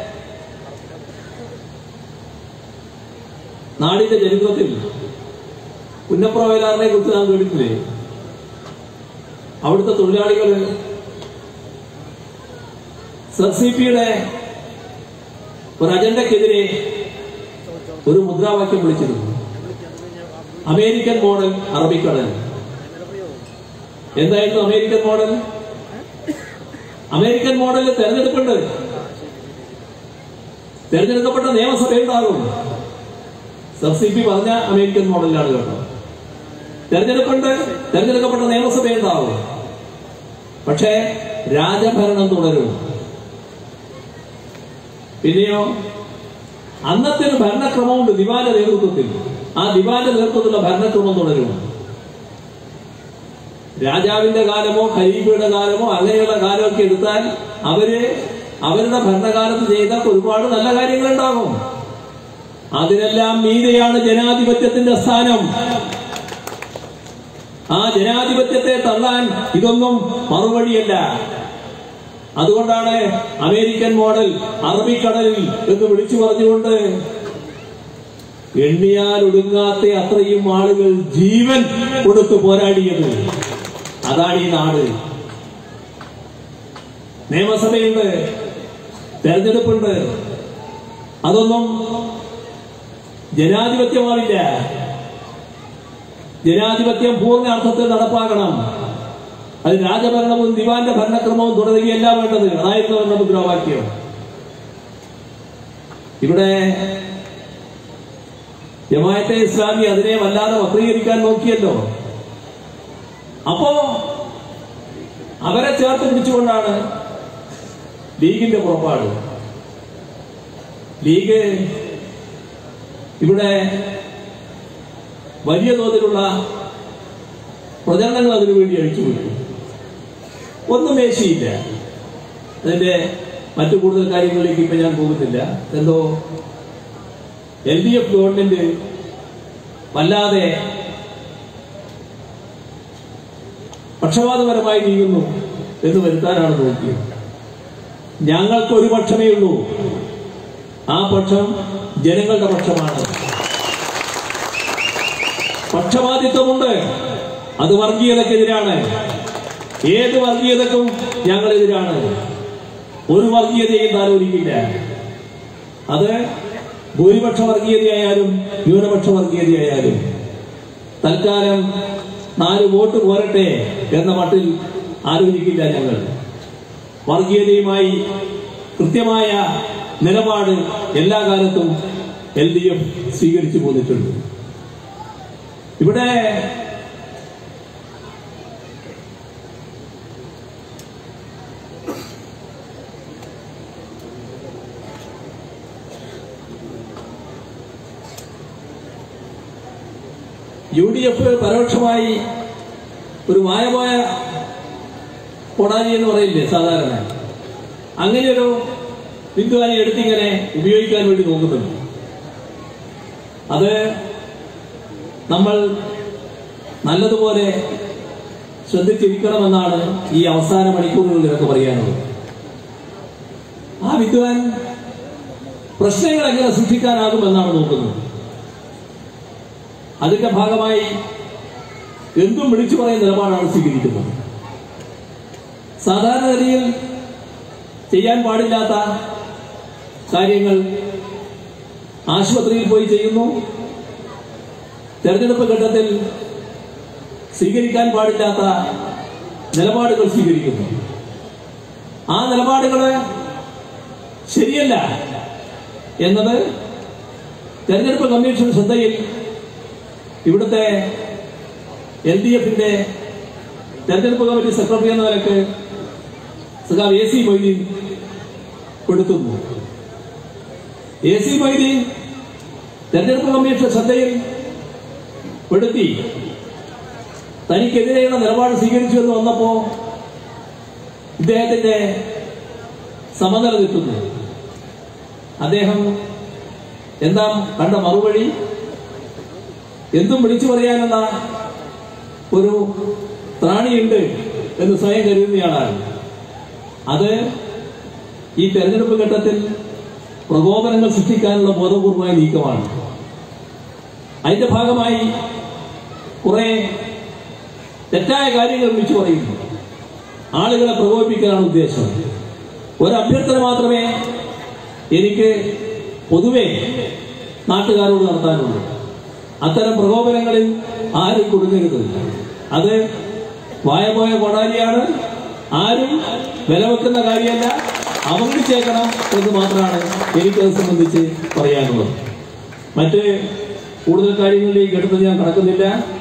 നാടിന്റെ ചരിത്രത്തിൽ പുന്നപ്ര വയലാറിനെ കുറിച്ച് നാം കേട്ടിട്ടില്ലേ? അവിടുത്തെ തൊഴിലാളികൾ സർ സി പിയുടെ ഒരു അജണ്ടക്കെതിരെ ഒരു മുദ്രാവാക്യം വിളിച്ചിരുന്നു. അമേരിക്കൻ മോഡൽ അറബിക്കടൽ. എന്തായിരുന്നു അമേരിക്കൻ മോഡൽ? അമേരിക്കൻ മോഡലിൽ തെരഞ്ഞെടുപ്പുണ്ട്. തെരഞ്ഞെടുക്കപ്പെട്ട നിയമസഭ ഉണ്ടാകും. സർ സി പി പറഞ്ഞ അമേരിക്കൻ മോഡലിലാണ് കേട്ടോ. തെരഞ്ഞെടുപ്പുണ്ട്, തെരഞ്ഞെടുക്കപ്പെട്ട നിയമസഭ ഉണ്ടാവും. പക്ഷേ രാജഭരണം തുടരും. പിന്നെയോ അന്നത്തെ ഒരു ഭരണക്രമമുണ്ട് ദിവാന്റെ നേതൃത്വത്തിൽ. ആ ദിവാന്റെ നേതൃത്വത്തിലുള്ള ഭരണക്രമം തുടരും. രാജാവിന്റെ കാലമോ ഖലീഫയുടെ കാലമോ അങ്ങനെയുള്ള കാലമൊക്കെ എടുത്താൽ അവര് അവരുടെ ഭരണകാലത്ത് ചെയ്ത ഒരുപാട് നല്ല കാര്യങ്ങൾ ഉണ്ടാകും. അതിനെല്ലാം മീതെയാണ് ജനാധിപത്യത്തിന്റെ സ്ഥാനം. ആ ജനാധിപത്യത്തെ തള്ളാൻ ഇതൊന്നും മറുപടിയല്ല. അതുകൊണ്ടാണ് അമേരിക്കൻ മോഡൽ അറബിക്കടലിൽ എന്ന് വിളിച്ചു പറഞ്ഞുകൊണ്ട് എണ്ണിയാൽ ഒടുങ്ങാത്ത അത്രയും ആളുകൾ ജീവൻ കൊടുത്തു പോരാടിയത്. അതാണ് ഈ നാട്. നിയമസഭയുണ്ട്, തെരഞ്ഞെടുപ്പുണ്ട്. അതൊന്നും ജനാധിപത്യമാവില്ല. ജനാധിപത്യം പൂർണ്ണ അർത്ഥത്തിൽ നടപ്പാക്കണം. അത് രാജഭരണവും ദിവാന്റെ ഭരണക്രമവും തുടരുകയല്ല വേണ്ടത്. അതായിരുന്നു അവരുടെ മുദ്രാവാക്യം. ഇവിടെ ജമാഅത്തെ ഇസ്ലാമി അതിനെ വല്ലാതെ വക്രീകരിക്കാൻ നോക്കിയല്ലോ. അപ്പോ അവരെ ചേർത്ത് പിടിച്ചുകൊണ്ടാണ് ലീഗിന്റെ പുറപ്പാട്. ലീഗ് ഇവിടെ വലിയ തോതിലുള്ള പ്രചരണങ്ങൾ അതിനുവേണ്ടി അഴിച്ചുവിട്ടു. ഒന്നും മേശയില്ല. അതിന്റെ മറ്റു കൂടുതൽ കാര്യങ്ങളിലേക്ക് ഇപ്പൊ ഞാൻ പോകുന്നില്ല. എന്തോ എൽ ഡി എഫ് ഗവൺമെന്റ് വല്ലാതെ പക്ഷപാതപരമായി നീങ്ങുന്നു എന്ന് വരുത്താനാണ് നോക്കിയത്. ഞങ്ങൾക്ക് ഒരു പക്ഷമേ ഉള്ളൂ. ആ പക്ഷം ജനങ്ങളുടെ പക്ഷമാണ്. പക്ഷപാതിത്വമുണ്ട്. അത് വർഗീയതക്കെതിരാണ്. ഏത് വർഗീയതക്കും ഞങ്ങളെതിരാണ്. ഒരു വർഗീയതയും താലോലിക്കില്ല. അത് ഭൂരിപക്ഷ വർഗീയതയായാലും ന്യൂനപക്ഷ വർഗീയതയായാലും തൽക്കാലം നാല് വോട്ട് പോരട്ടെ എന്ന മട്ടിൽ ആലോചിക്കില്ല ഞങ്ങൾ. വർഗീയതയുമായി കൃത്യമായ നിലപാട് എല്ലാ കാലത്തും എൽ ഡി എഫ് സ്വീകരിച്ചു പോന്നിട്ടുണ്ട്. ഇവിടെ യു ഡി എഫ് പരോക്ഷമായി ഒരു മായമായ കൊടാലി എന്ന് പറയില്ലേ സാധാരണ, അങ്ങനെയൊരു വിദ്വാനെ എടുത്തിങ്ങനെ ഉപയോഗിക്കാൻ വേണ്ടി നോക്കുന്നുണ്ട്. അത് നമ്മൾ നല്ലതുപോലെ ശ്രദ്ധിച്ചിരിക്കണമെന്നാണ് ഈ അവസാന മണിക്കൂറുകളിൽ ഇതൊക്കെ പറയാനുള്ളത്. ആ വിദ്വാൻ പ്രശ്നങ്ങൾ എങ്ങനെ സൃഷ്ടിക്കാനാകുമെന്നാണ് നോക്കുന്നത്. അതിന്റെ ഭാഗമായി എന്തും വിളിച്ചു പറയുന്ന നിലപാടാണ് സ്വീകരിക്കുന്നത്. സാധാരണഗതിയിൽ ചെയ്യാൻ പാടില്ലാത്ത കാര്യങ്ങൾ ആശുപത്രിയിൽ പോയി ചെയ്യുന്നു. തെരഞ്ഞെടുപ്പ് ഘട്ടത്തിൽ സ്വീകരിക്കാൻ പാടില്ലാത്ത നിലപാടുകൾ സ്വീകരിക്കുന്നു. ആ നിലപാടുകൾ ശരിയല്ല എന്നത് തെരഞ്ഞെടുപ്പ് കമ്മീഷൻ ശ്രദ്ധയിൽ ഇവിടുത്തെ എൽ ഡി എഫിന്റെ തെരഞ്ഞെടുപ്പ് കമ്മിറ്റി സെക്രട്ടറി എന്ന നിലക്ക് സഖാവ് എ സി മൊയ്തീൻ കൊടുത്തുന്നു. എ സി മൊയ്തീൻ തെരഞ്ഞെടുപ്പ് കമ്മീഷൻ ശ്രദ്ധയിൽ പെടുത്തി തനിക്കെതിരെയുള്ള നിലപാട് സ്വീകരിച്ചു എന്ന് വന്നപ്പോ ഇദ്ദേഹത്തിന്റെ സമനില തെറ്റുന്നു. അദ്ദേഹം എന്താ കണ്ട മറുപടി? എന്തും വിളിച്ചു പറയാനുള്ള ഒരു ത്രാണിയുണ്ട് എന്ന് സ്വയം കരുതുന്നയാളാണ്. അത് ഈ തെരഞ്ഞെടുപ്പ് ഘട്ടത്തിൽ പ്രകോപനങ്ങൾ സൃഷ്ടിക്കാനുള്ള ബോധപൂർവമായ നീക്കമാണ്. അതിന്റെ ഭാഗമായി കുറെ തെറ്റായ കാര്യങ്ങൾ വിളിച്ചു പറയുന്നു. ആളുകളെ പ്രകോപിപ്പിക്കാനാണ് ഉദ്ദേശം. ഒരഭ്യർത്ഥന മാത്രമേ എനിക്ക് പൊതുവെ നാട്ടുകാരോട് നടത്താനുള്ളൂ. അത്തരം പ്രകോപനങ്ങളിൽ ആരും കൊടുക്കരുത്. അത് വായപോയ കൊടാലിയാണ്. ആരും വിലവെക്കുന്ന കാര്യമല്ല, അവഗണിച്ചേക്കണം എന്ന് മാത്രമാണ് എനിക്കത് സംബന്ധിച്ച് പറയാനുള്ളത്. മറ്റ് കൂടുതൽ കാര്യങ്ങളിലേക്ക് എടുത്ത് ഞാൻ കടക്കുന്നില്ല.